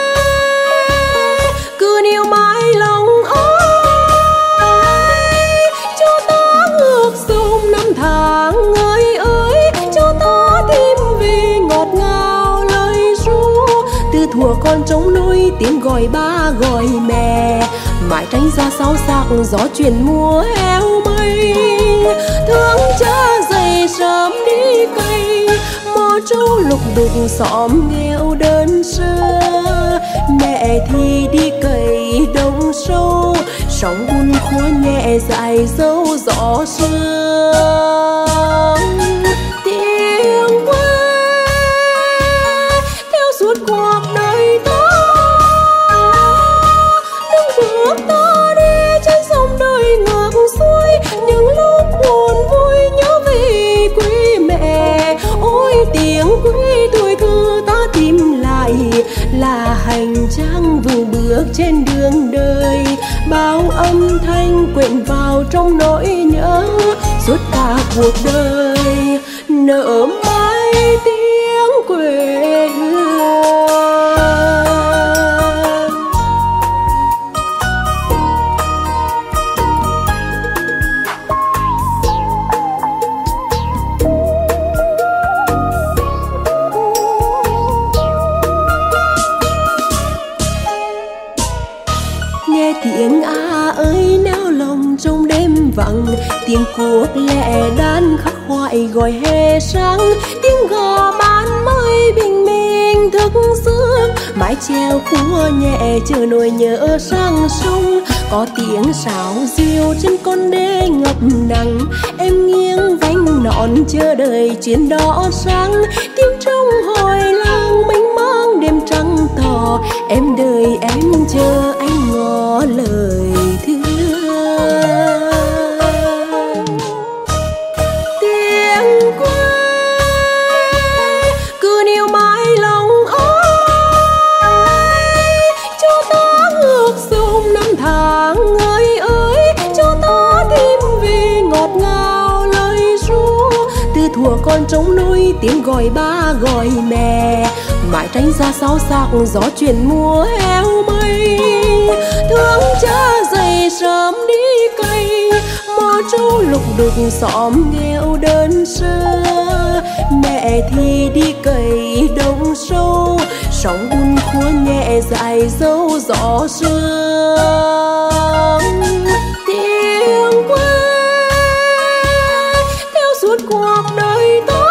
cứ níu mãi lòng ơi, cho ta ngược sông năm tháng ơi ơi, cho ta tìm về ngọt ngào lời ru. Từ thuở con trống nuôi tiếng gọi ba gọi mẹ, mãi tránh ra sao sắc gió chuyển mùa heo mây. Thương cha dậy sớm đi cày, mò trâu lục đục xóm nghèo đơn sơ. Mẹ thì đi cày đông sâu, sóng buồn khua nhẹ dài dấu gió sương. Tiếng quê theo suốt cuộc đời ta, nâng bước ta đi trên sông đời ngược xuôi. Những lúc buồn vui nhớ về quê mẹ, ôi tiếng quê tuổi thơ ta tìm lại là hành trang vững bước trên đường đời. Bao âm thanh quyện vào trong nỗi nhớ, suốt cả cuộc đời nở mãi tiếng quê hương. tiếng a ơi nao lòng trong đêm vắng, tiếng cuộc lẻ đan khắc khoải gọi hè sáng, tiếng gò ban mới bình minh thức giấc, mái chèo khua nhẹ chờ nỗi nhớ sang sông. Có tiếng sáo diều trên con đê ngập nắng, em nghiêng vánh nón chờ đợi chuyến đỏ sáng, tiếng trong hồi làng mênh mang đêm trăng tỏ, em đợi em chờ anh ngỏ lời thương. Tiếng quê cứ níu mãi lòng ơi, cho ta ngược sông năm tháng ơi ơi, cho ta tìm về ngọt ngào lời ru. Từ thuở con trống núi tiếng gọi ba gọi mẹ, mãi tránh ra sao sắc gió chuyển mùa heo mây. Thương cha dậy sớm đi cày, mò trâu lục đục xóm nghèo đơn sơ, mẹ thì đi cày đông sâu, sóng buồn khua nhẹ dài dâu gió sương. Tiếng quê theo suốt cuộc đời ta,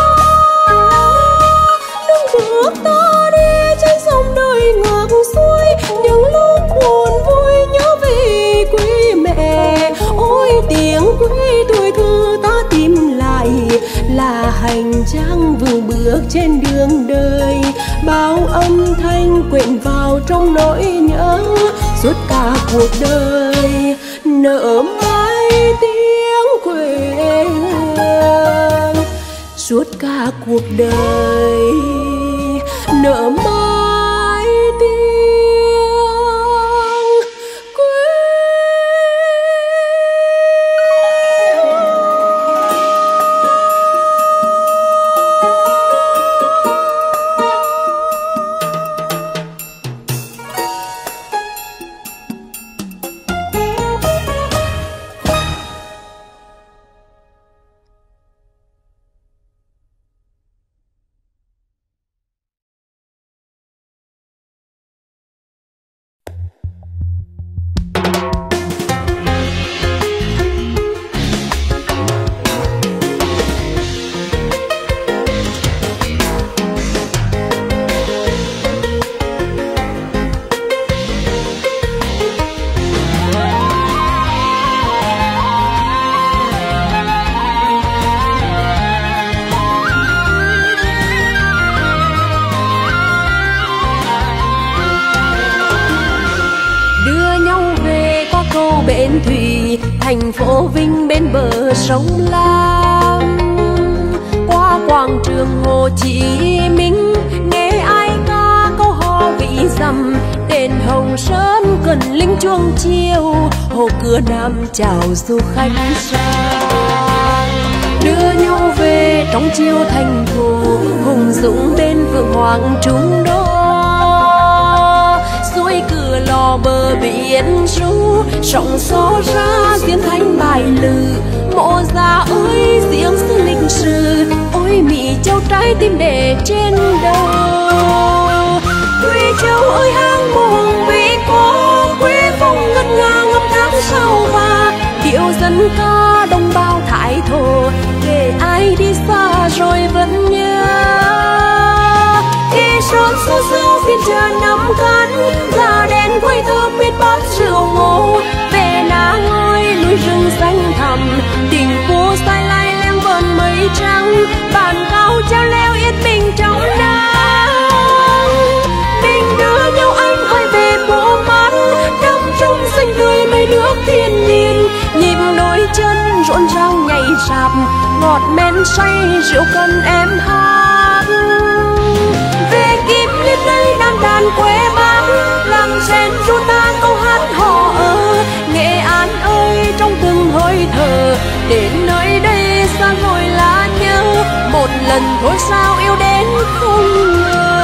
đừng bước ta đi trên sông đời ngược xuôi, những lúc buồn vui nhớ về quê mẹ. Ôi tiếng quê tuổi thơ ta tìm lại, là hành trang vững bước trên đường đời, bao âm thanh quyện vào trong nỗi nhớ, suốt cả cuộc đời nở mãi tiếng quê hương, suốt cả cuộc đời nở mãi tiếng quê hương. Bến thủy thành phố Vinh bên bờ sông Lam, qua quảng trường Hồ Chí Minh nghe ai ca câu hò vĩ dầm, đền Hồng Sơn cần linh chuông chiều, hồ cửa Nam chào du khách sang. Đưa nhau về trong chiều thành phố hùng dũng bên Phượng Hoàng Trung Đô, suối cửa lò bờ biển ru, sóng gió ra diễn thành bài lự. Mộ già ơi diễn sự lịch sử, ôi Mỹ Châu trái tim để trên đầu. Quê Châu ơi hang buồn vì có quê phong ngân nga ngâm tháng sau và điệu dân ca đồng bào Thái Thổ, để ai đi xa rồi vẫn nhớ. Khi sớm số sương phiên chờ năm cắn, là đèn quay thơm biết bát rượu ngô, về ná ngôi núi rừng xanh thẳm, tình phố say lai leng vờn mây trắng, bàn cao treo leo yên bình trong nắng. Mình đưa nhau anh ơi về bộ mắt, đắm trong xanh tươi mây nước thiên nhiên, nhịp đôi chân rộn ràng nhảy sạp, ngọt men say rượu cần em hát. Về kịp lên đây đàn đàn quê bác, làng sen ru ta câu hát hò ơ. Nghệ An ơi trong từng hơi thở, đến nơi đây xa rồi là nhớ, một lần thôi sao yêu đến không ngờ.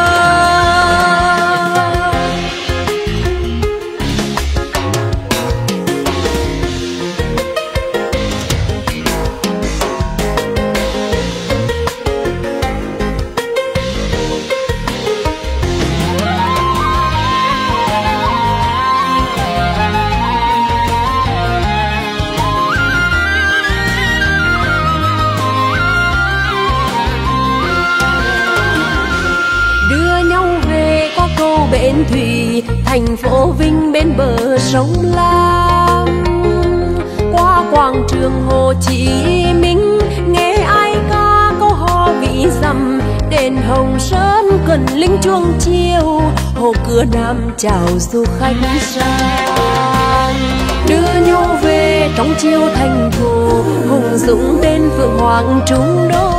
thành phố Vinh bên bờ sông Lam. Qua quảng trường Hồ Chí Minh nghe ai ca câu hò vị dặm, đền Hồng Sơn cần linh chuông chiều, hồ Cửa Nam chào du khách sang. Đưa nhau về trong chiều thành phố, hùng dũng tên phượng hoàng trung đô.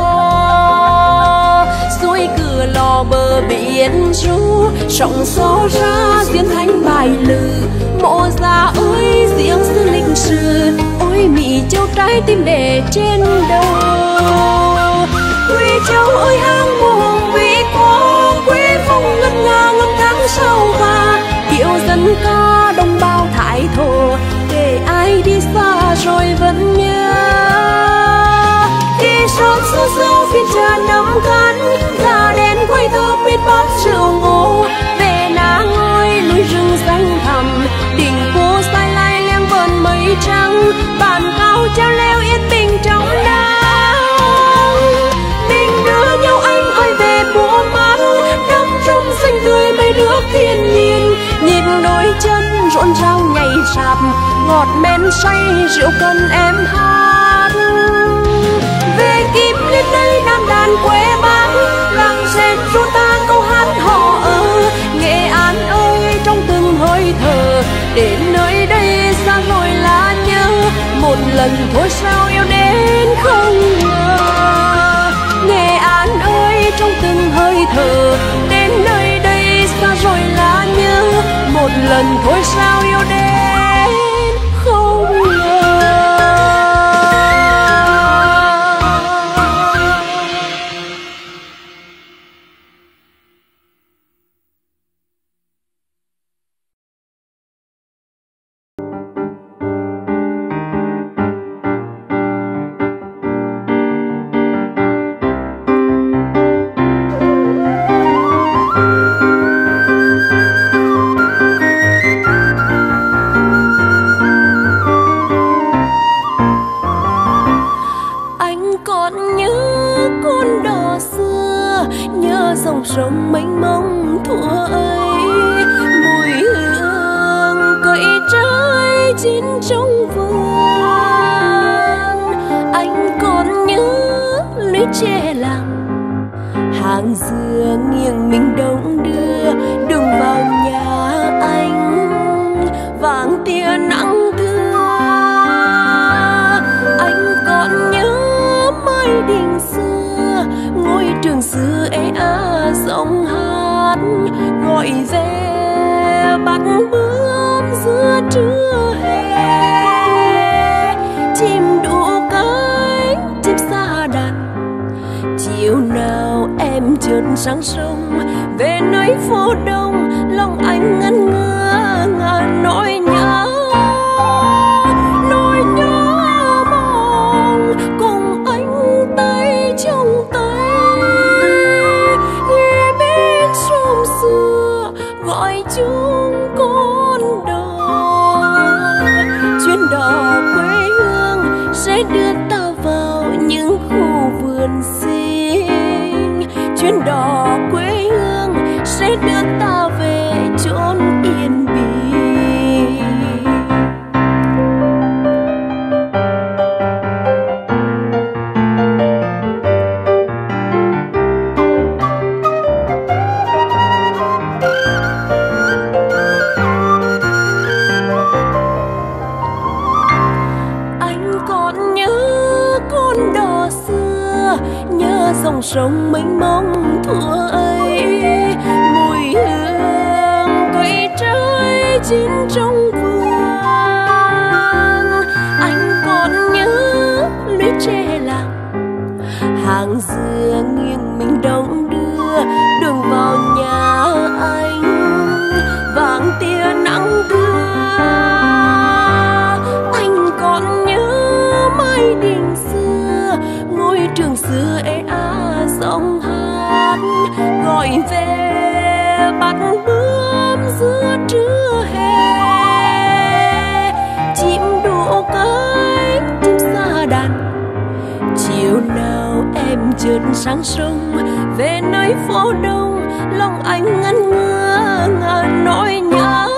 Suối Cửa Lò bờ biển ru, sóng xô ra diễn thành bài lừ. Mộ già ơi riêng sự lịch sử, ôi Mỹ Châu trái tim để trên đầu. Quê Châu ơi hang mùa hồng vĩ có, quê phong ngất ngà ngâm tháng sau và điệu dân ca đồng bào Thái Thổ, để ai đi xa rồi vẫn nhớ. Đi sớm sâu sâu phiên trà nắm cắn, ra đèn quay thơ biết bát rượu ngô. Về nàng ơi núi rừng xanh thẳm, đỉnh phố sai lai leng vờn mây trắng, bàn cao treo leo yên bình trong nắng. Mình đưa nhau anh ơi về mùa mát, đắm trong xanh tươi mây nước thiên nhiên. Nhịp đôi chân rộn ràng nhảy sạp, ngọt men say rượu cần em hát. Về Kim Liên đây nam đàn quê Bắc, làng sen ru ta câu hát hò ơ. Nghệ An ơi trong từng hơi thở, đến nơi đây xa rồi là nhớ. Một lần thôi sao yêu đến không ngờ. Nghệ An ơi trong từng hơi thở, đến nơi đây xa rồi là nhớ. Một lần thôi sao yêu đến không ngờ. Sông mênh mông thuở ấy, mùi hương cội trái chín trong vườn. Anh còn nhớ lũy tre làng, hàng dừa nghiêng mình đông đưa, đường vào nhà anh vàng tia nắng thưa. Anh còn nhớ mái đình xưa, ngôi trường xưa ê giọng hát gọi về bắt bướm giữa trưa hè. Chim đu cánh chim xa đàn, chiều nào em chợt sang sông. Về nơi phố đông lòng anh ngẩn ngơ ngàn nỗi nhớ. Nỗi nhớ mong cùng anh tay trong tay, gọi chúng con đò. Chuyến đò quê hương sẽ đưa ta vào những khu vườn xinh. Chuyến đò quê hương sẽ đưa ta về chốn yên bình. Dòng sông mênh mông thuở ấy, mùi hương cây trái chín trong vườn. Anh còn nhớ lũy tre làng, hàng dừa nghiêng mình đông đưa, đường vào nhà anh vàng tia nắng thưa. Anh còn nhớ mái đình xưa, ngôi trường xưa ê giọng hát gọi về bắt bướm giữa trưa hè. Chim đu cánh chim xa đàn, chiều nào em chợt sang sông. Về nơi phố đông lòng anh ngẩn ngơ ngàn nỗi nhớ.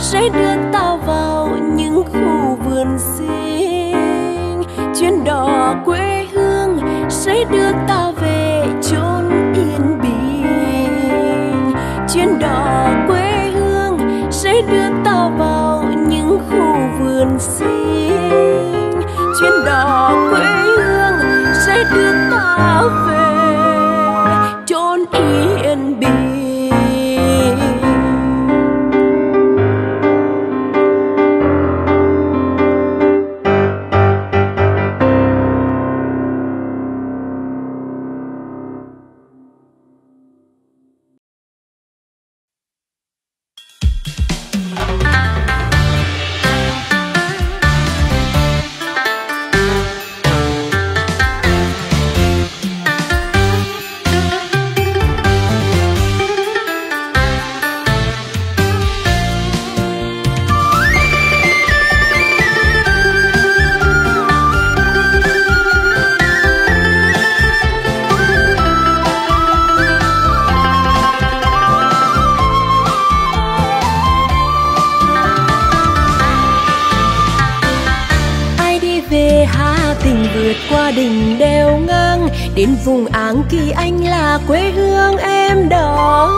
sẽ đưa ta vào những khu vườn xinh. Chuyến đò quê hương sẽ đưa ta về chốn yên bình. Chuyến đò quê hương sẽ đưa ta vào những khu vườn xinh. Chuyến đò quê hương sẽ đưa ta về chốn yên bình. Đỉnh đèo ngang đến vùng Áng Kỳ Anh là quê hương em đó.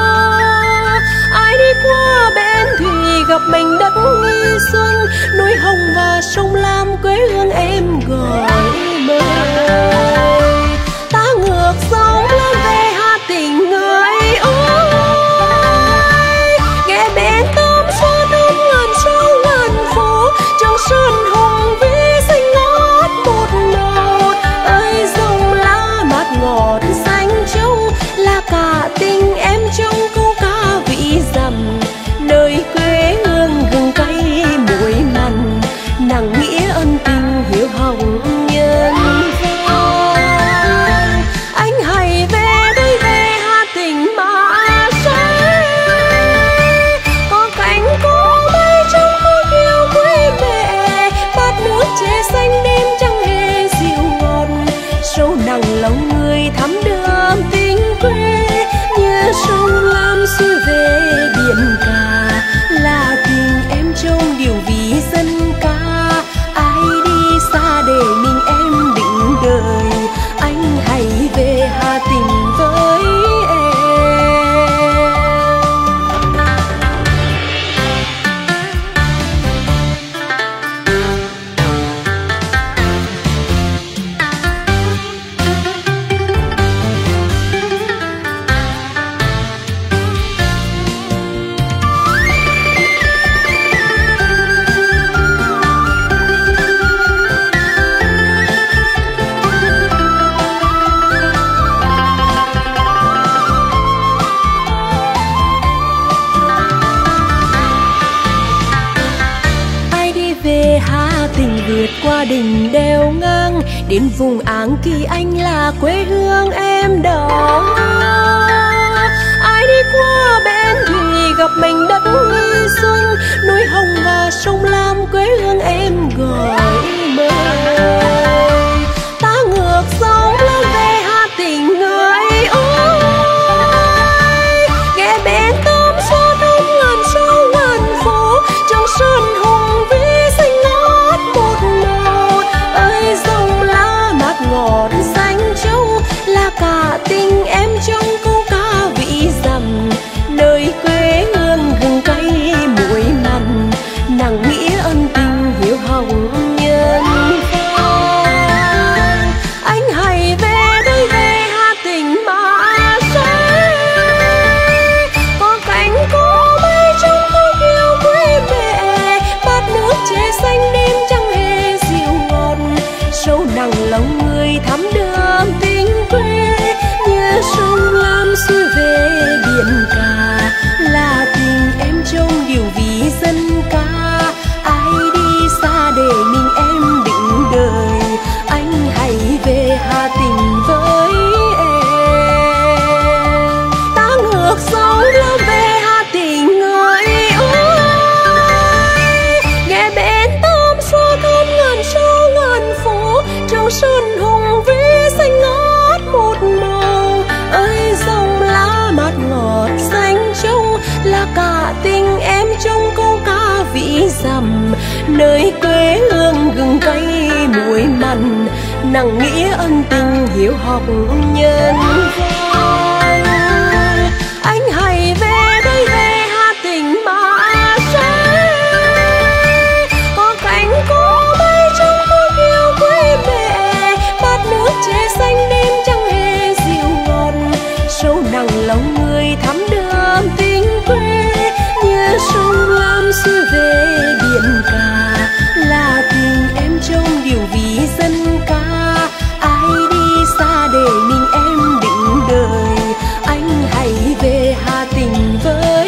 Ai đi qua bến thủy gặp mảnh đất nghi xuân, núi Hồng và sông Lam quê hương em gọi mời. Ta ngược dòng lên về Hà Tĩnh người ơi, ghé bến tôm xoa đốm ngàn sâu ngàn phố, trong sơn hùng vĩ xanh ngát một màu. Ơi dòng lá mát ngọt xanh trong là cả tình em trong câu ca vị dặm. Nơi quê hương gừng cay muối mặn, nàng nghĩa ân tình hiếu hồng nhân gian. Anh hãy về đây về Hà Tĩnh mà say, có cánh có bay trong khói kiêu quê mẹ. Bát nước chè xanh đêm chẳng hề dịu ngọt, sâu nặng lòng người thắm đượm tình quê. Như sông Lam xuôi về biển cả, là tình em trong điều ví dân ca. Ai đi xa để mình em định đợi, anh hãy về Hà Tĩnh với em. Vượt qua đỉnh đèo ngang đến vùng Áng Kỳ Anh là quê hương em đó. Ai đi qua bến thủy gặp mảnh đất nghi xuân, núi Hồng và sông Lam quê hương em gọi mời. Ta ngược dòng lên về Hà Tĩnh người ơi, ghé bến tôm xoa đốm ngàn sâu ngàn phố, trong sơn hùng vĩ xanh ngát một màu. Ơi dòng lá mát ngọt xanh trong là cả tình em trong câu ca vị dặm. Nơi quê hương gừng cay rằm, nơi quê hương gừng cay muối mặn, nặng nghĩa ân tình hiếu học nhân gian. Anh hãy về đây về Hà Tĩnh mà rơi, có cánh cô bay trong khói yêu quê mẹ, bát nước chè xanh đêm chẳng hề dịu ngọt, sâu nặng lòng người thắm đượm tình quê, như sông lam xuôi về biển cả, là tình em trong điều ví dân ca. Ai đi xa để mình em định đợi, anh hãy về Hà Tĩnh với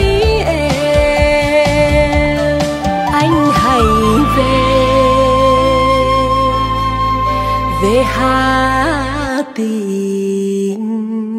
em, anh hãy về Hà Tĩnh.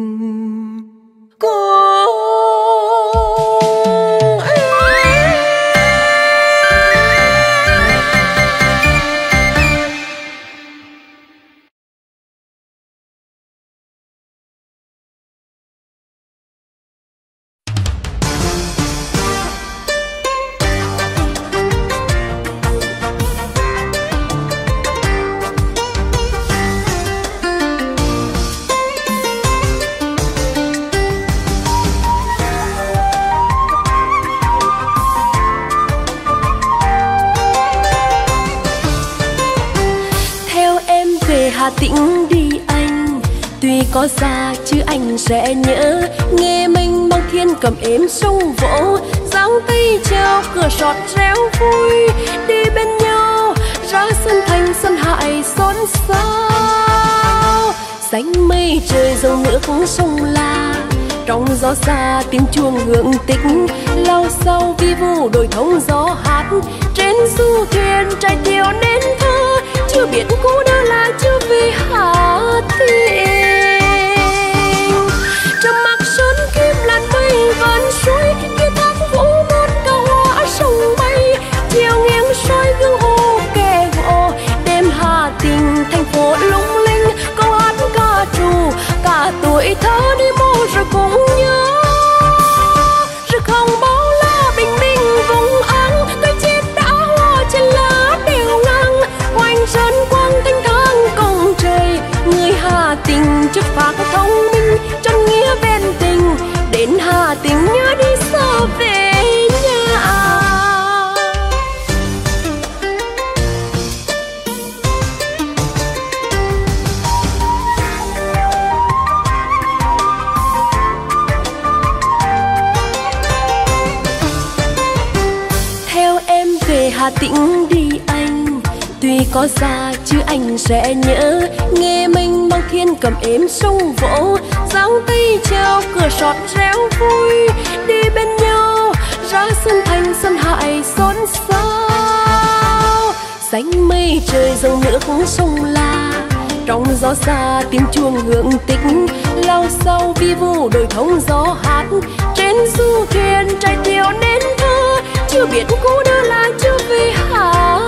Hà Tĩnh đi anh, tuy có xa chứ anh sẽ nhớ, nghe mênh mang thiên cầm êm sông vỗ, dáng tay treo cửa sọt réo vui, đi bên nhau ra sân thành sân hải xôn xao, xanh mây trời dòng nước sông La, trong gió xa tiếng chuông hưởng tĩnh, lao sau vi vu đồi thông gió hát, trên du thuyền trai tiêu nên thơ, chưa biết cũ đã là chưa về Hà Tĩnh. Trầm mặc sơn kim làn mây vần suối, kia thác vũ một cao hoa sông bay, chiều nghiêng soi gương hồ kề gỗ, đêm Hà Tĩnh thành phố lung linh, câu hát ca trù cả tuổi thơ đi mô rồi cũng nhớ, rồi không bao la bình minh vùng áng, cây chết đã hoa trên lá đều ngang, quanh sơn quang thanh thang công trời, người Hà Tĩnh chất phác thông minh, chân nghĩa bên tình, đến Hà Tĩnh nhớ đi xa về nhà. Hà Tĩnh đi anh, tuy có xa chứ anh sẽ nhớ, nghe mênh mang thiên cầm êm sông vỗ, dáng tay treo cửa sọt réo vui, đi bên nhau ra sân thành sân hải xôn xao, xanh mây trời dòng nước sông La, trong gió xa tiếng chuông hưởng tĩnh, lao sau vi vu đồi thông gió hát, trên du thuyền trai tiêu nên thơ, chưa biết cũ đã là chưa về Hà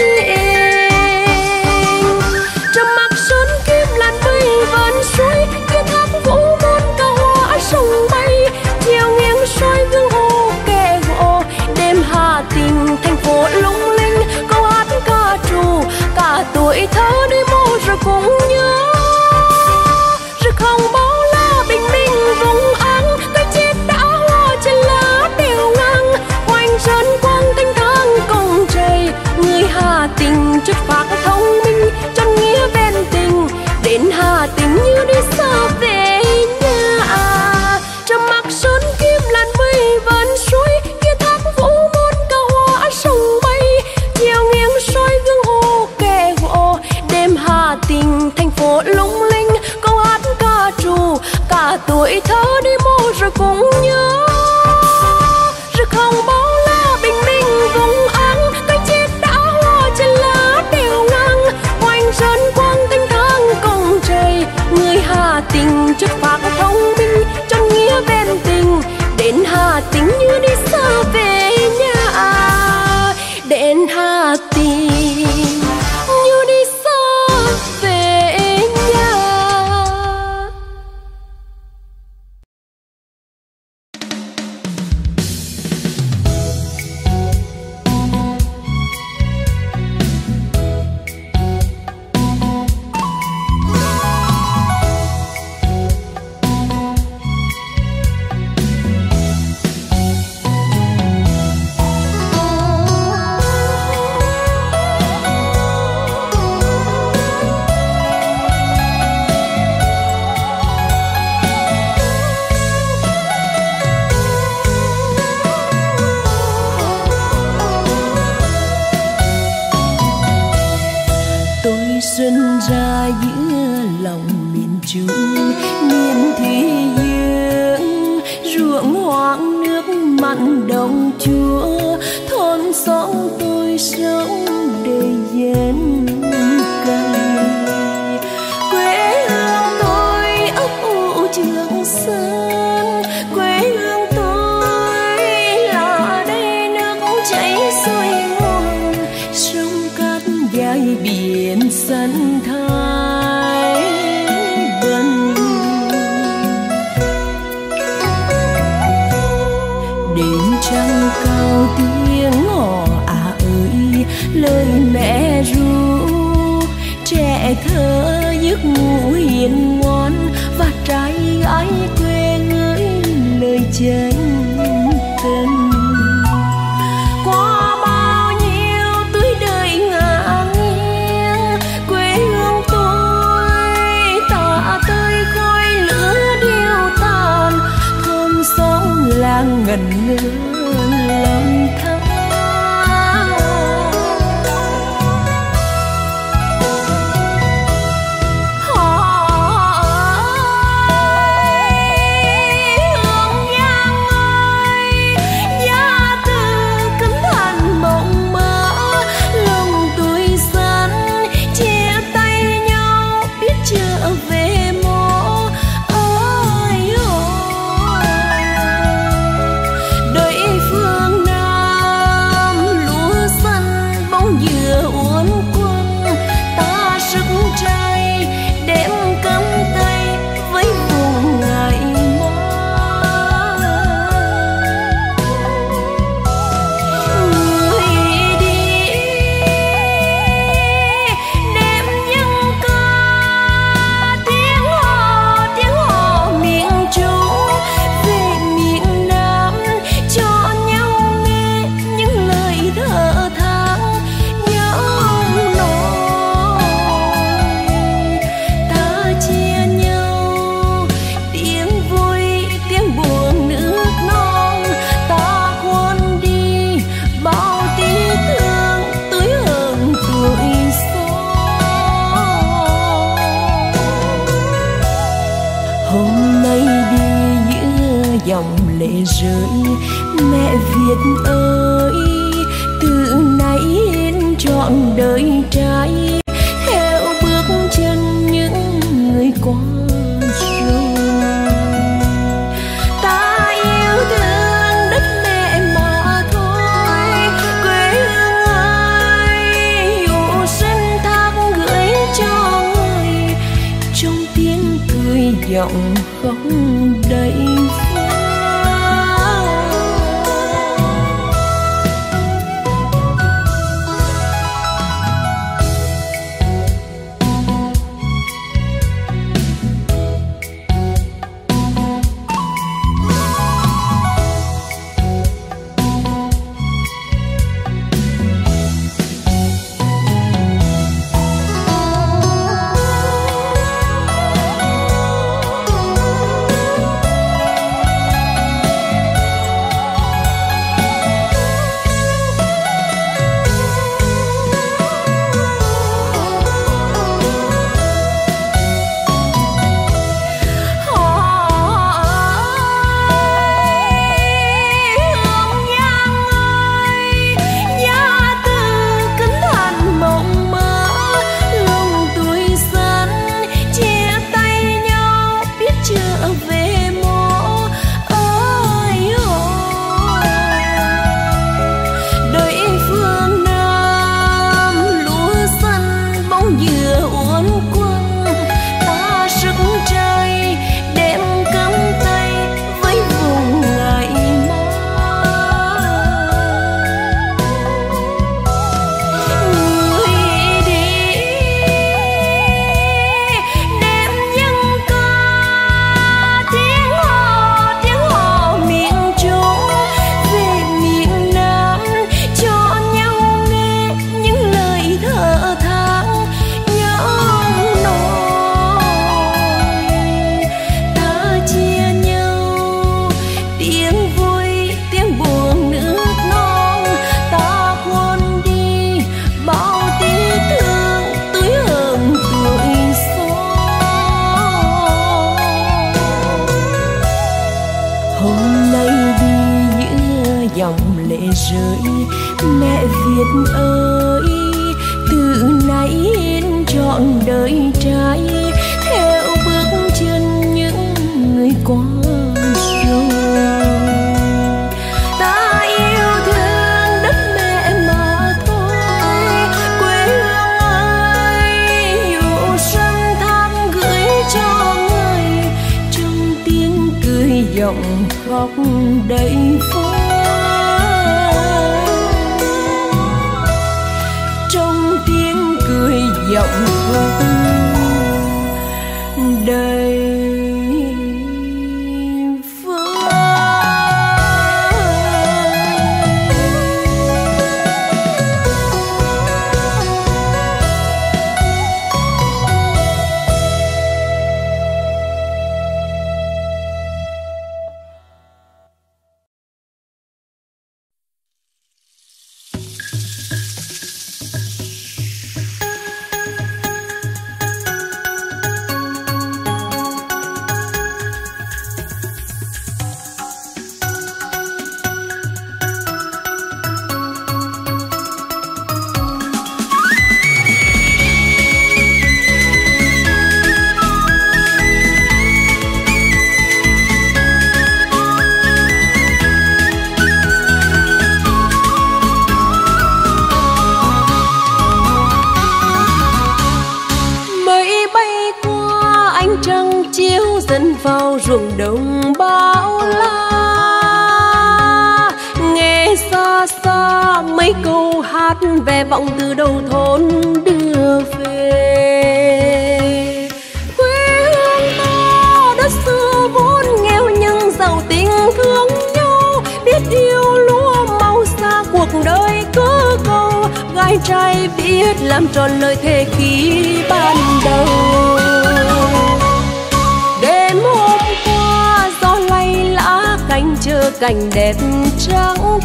Tĩnh. Trầm mặc sơn kim làn mây vần suối, kia thác vũ một cao hoa sông bay, chiều nghiêng soi gương hồ kề gỗ, đêm Hà Tĩnh thành phố lung linh, câu hát ca trù cả tuổi thơ đi mô rồi cũng nhớ, rồi không bao la bình minh vùng áng, cây chết đã hoa trên lá đều ngang, quanh sơn quang thanh thang công trời, người Hà Tĩnh chất phác thông minh, chân nghĩa bên tình, đến Hà Tĩnh như đi xa về nhà. Trầm mặc sơn kim làn mây vần suối, kia thác vũ một cao hoa sông bay, chiều nghiêng soi gương hồ kề gỗ, đêm Hà Tĩnh thành phố lung linh, câu hát ca trù cả tuổi thơ đi mô rồi cũng nhớ, rồi không bao la bình minh vùng áng, cây chết đã hoa trên lá đều đồng chúa, thôn xóm tôi sống đầy gian cây. Quê hương tôi ấp ủ Trường Sơn, quê hương tôi là đây nước chảy xuôi nguồn, sông cát dài biển xanh Thái Bình. Đêm trăng cao tiếng hò ơi, lời mẹ ru, trẻ thơ giấc ngủ hiền ngoan, và trái ái quê ngơi lời chân tình. Qua bao nhiêu tuổi đời ngả nghiêng, quê hương tôi tả tơi khói lửa điêu tàn, thôn xóm làng ngẩn ngơ lầm than. dòng lệ rơi. Mẹ Việt ơi, từ nay đến trọn đời trai, theo bước chân những người qua rồi. Ta yêu thương đất mẹ mà thôi, quê hương ơi, dù sinh thác gửi cho người, trong tiếng cười giọng khóc đầy rơi. Mẹ Việt ơi, từ nay yên trọn đời trai, theo bước chân những người qua rồi. Ta yêu thương đất mẹ mà thôi, quê hương ơi, dù xuân tháng gửi cho người, trong tiếng cười giọng khóc đầy phố, trong tiếng cười giọng khóc đầy vào ruộng đồng bao la, nghe xa xa mấy câu hát ve vọng từ đầu thôn đưa về. Quê hương ta đất xưa vốn nghèo nhưng giàu tình thương nhau, biết yêu lúa màu xa cuộc đời cứ cầu, gái trai biết làm tròn lời thề khi ban đầu. Đêm hôm qua gió lay lá cành chờ cảnh đẹp trắng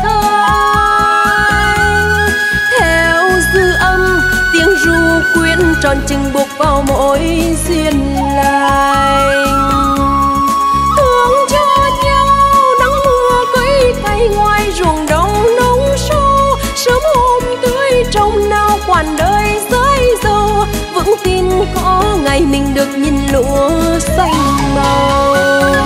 thanh, theo dư âm tiếng ru quyến tròn chừng buộc vào mỗi duyên lành. Thương cho nhau nắng mưa cấy thay ngoài ruộng đồng nông sâu, sớm hôm tươi trong nao quản đời rơi dầu, vững tin có ngày mình được nhìn lúa xanh màu.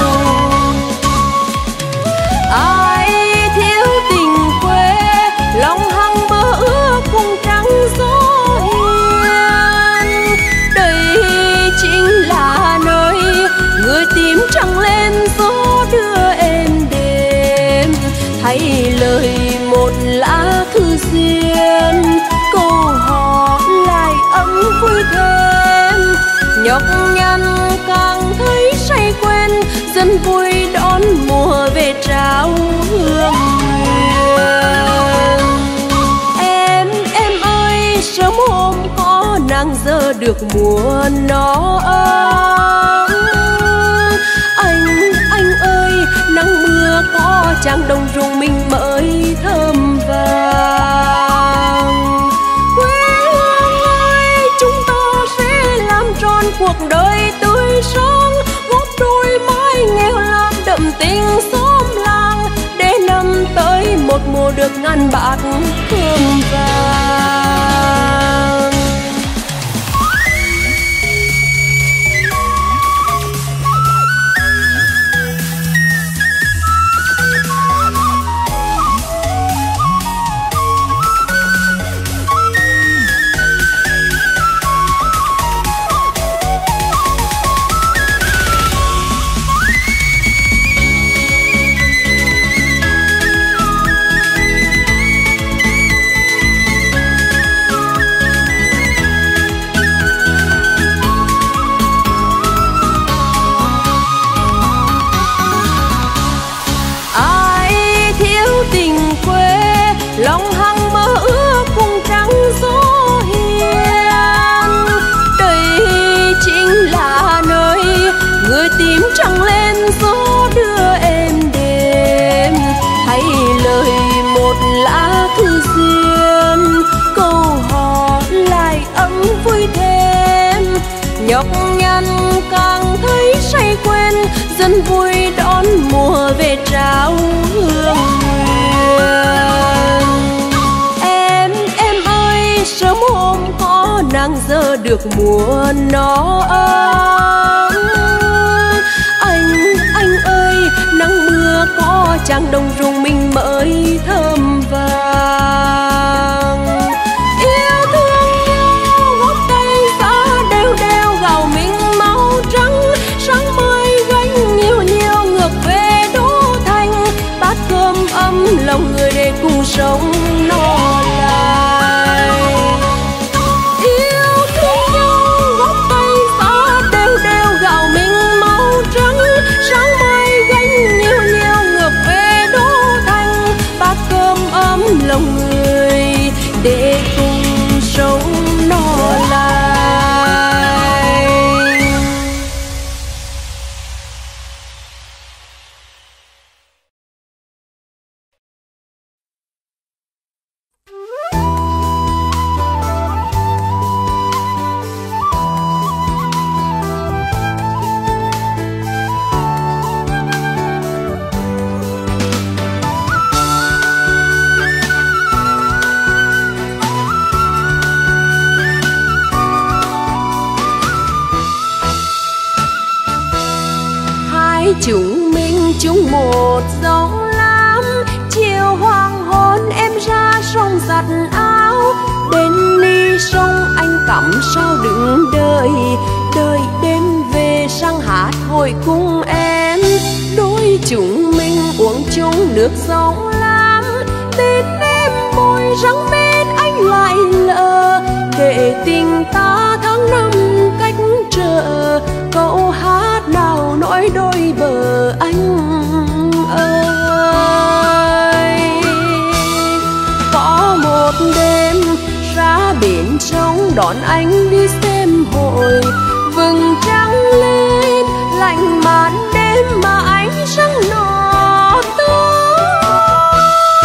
Ai thiếu tình quê lòng hằng mơ ước cùng trắng gió hiền, đây chính là nơi người tím trăng lên gió đưa êm đềm, thay lời một lá thư duyên câu hò lại ấm vui thêm. Nhọc nhằn càng thấy say quên, dân vui đón mùa về trao hương huyền. Em ơi, sớm hôm có nàng giờ được mùa nó ấm. Anh ơi, nắng mưa có chàng đồng ruộng mình mới thơm vàng. Cuộc đời tươi sáng góp đôi mái nghèo làm đậm tình xóm làng, để năm tới một mùa được ngàn bát hương vàng. sớm hôm có nắng giờ được mùa nó ấm. Anh ơi, nắng mưa có chàng đồng ruộng mình mới thơm vàng. Yêu thương nhau gót tay xa đều đều gạo mình máu trắng. Sáng mai gánh nhiều nhiều ngược về đô thành, bát cơm ấm lòng người để cùng sống no lại. Yêu thương nhau gót tay xa đều đều gạo mình máu trắng. Sáng mai gánh nhiều nhiều ngược về đô thành, bát cơm ấm lòng người để cùng sống no lại. Chúng mình chung một dòng lam, chiều hoàng hôn em ra sông giặt áo. Bên ly sông anh cắm sao đừng đợi, đợi đêm về sang hát hội cùng em. Đôi chúng mình uống chung nước dòng lam, bên em môi răng bên anh lại lỡ. Để tình ta tháng năm cách trở, câu hát nào nỗi đôi bờ anh ơi. Có một đêm ra bến sông đón anh đi xem hội, vầng trăng lên lạnh màn đêm mà ánh sáng nọ tươi.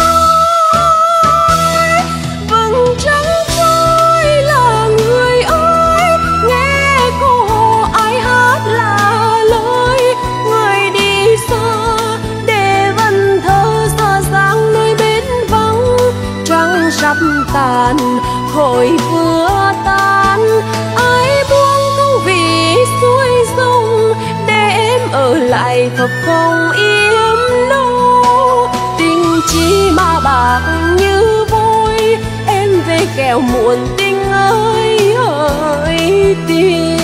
Vầng trăng trôi là người ơi, nghe cô hồ ai hát là lời. Người đi xa để vần thơ xa dáng nơi bến vắng. Trăng sắp tàn hội vừa tan, ai buông câu vì xuôi sông để em ở lại phập phồng im lâu. Tình chi mà bạc như vôi, em về kẻo muộn tình ơi hỡi tình.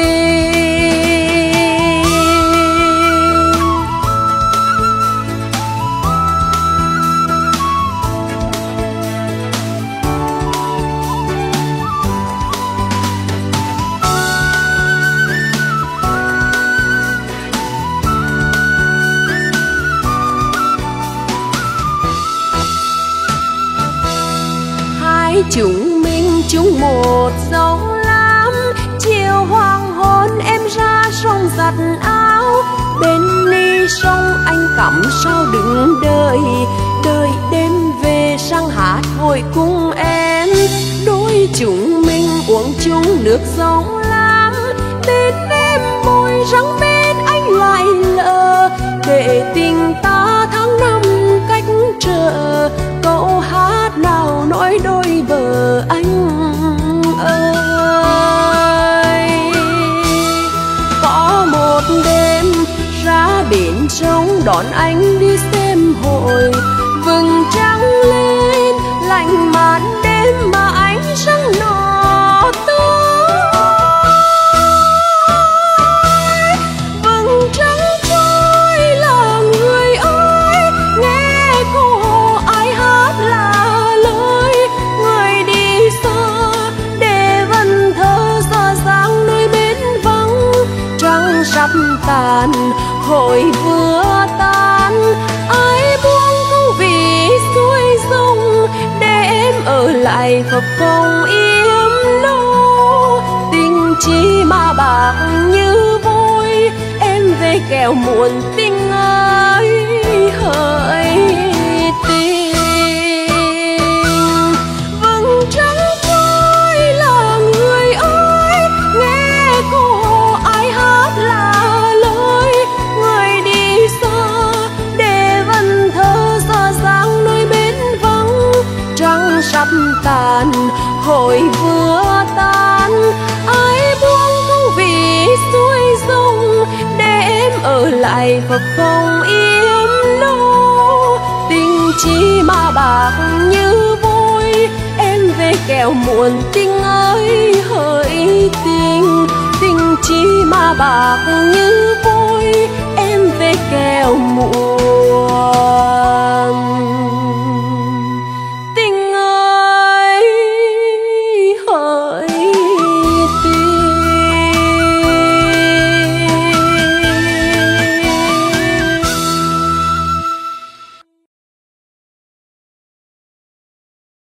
Chúng mình chung một dòng lam, chiều hoàng hôn em ra sông giặt áo. Bên ly sông anh cắm sao đừng đợi, đợi đêm về sang hát hội cùng em. Đôi chúng mình uống chung nước dòng lam, bên em môi răng bên anh lại lỡ. Để tình ta tháng năm cách trở, câu hát nào nỗi đôi bờ anh ơi. Có một đêm ra bến sông đón anh đi xem hội, vầng trăng lên lạnh màn đêm mà ánh sáng nọ tươi. Vầng trăng trôi là người ơi, nghe cô hồ ai hát là lời. Người đi xa để vần thơ xa dáng nơi bến vắng. Trăng sắp tàn hội vừa tan, ai buông câu vì xuôi sông để em ở lại phập phồng im lâu. Tình chi mà bạc như vôi, em về kẻo muộn tình ơi hỡi tình. Vầng trăng trôi là người ơi, nghe cô hồ ai hát là lời. Người đi xa để vần thơ xa dáng nơi bến vắng. Trăng sắp tàn hội vừa tan. Ai buông không vì xuôi sông, để em ở lại phập phồng yếm lô. Tình chi mà bạc như vôi, em về kẻo muộn tình ơi hỡi tình. Tình chi mà bạc như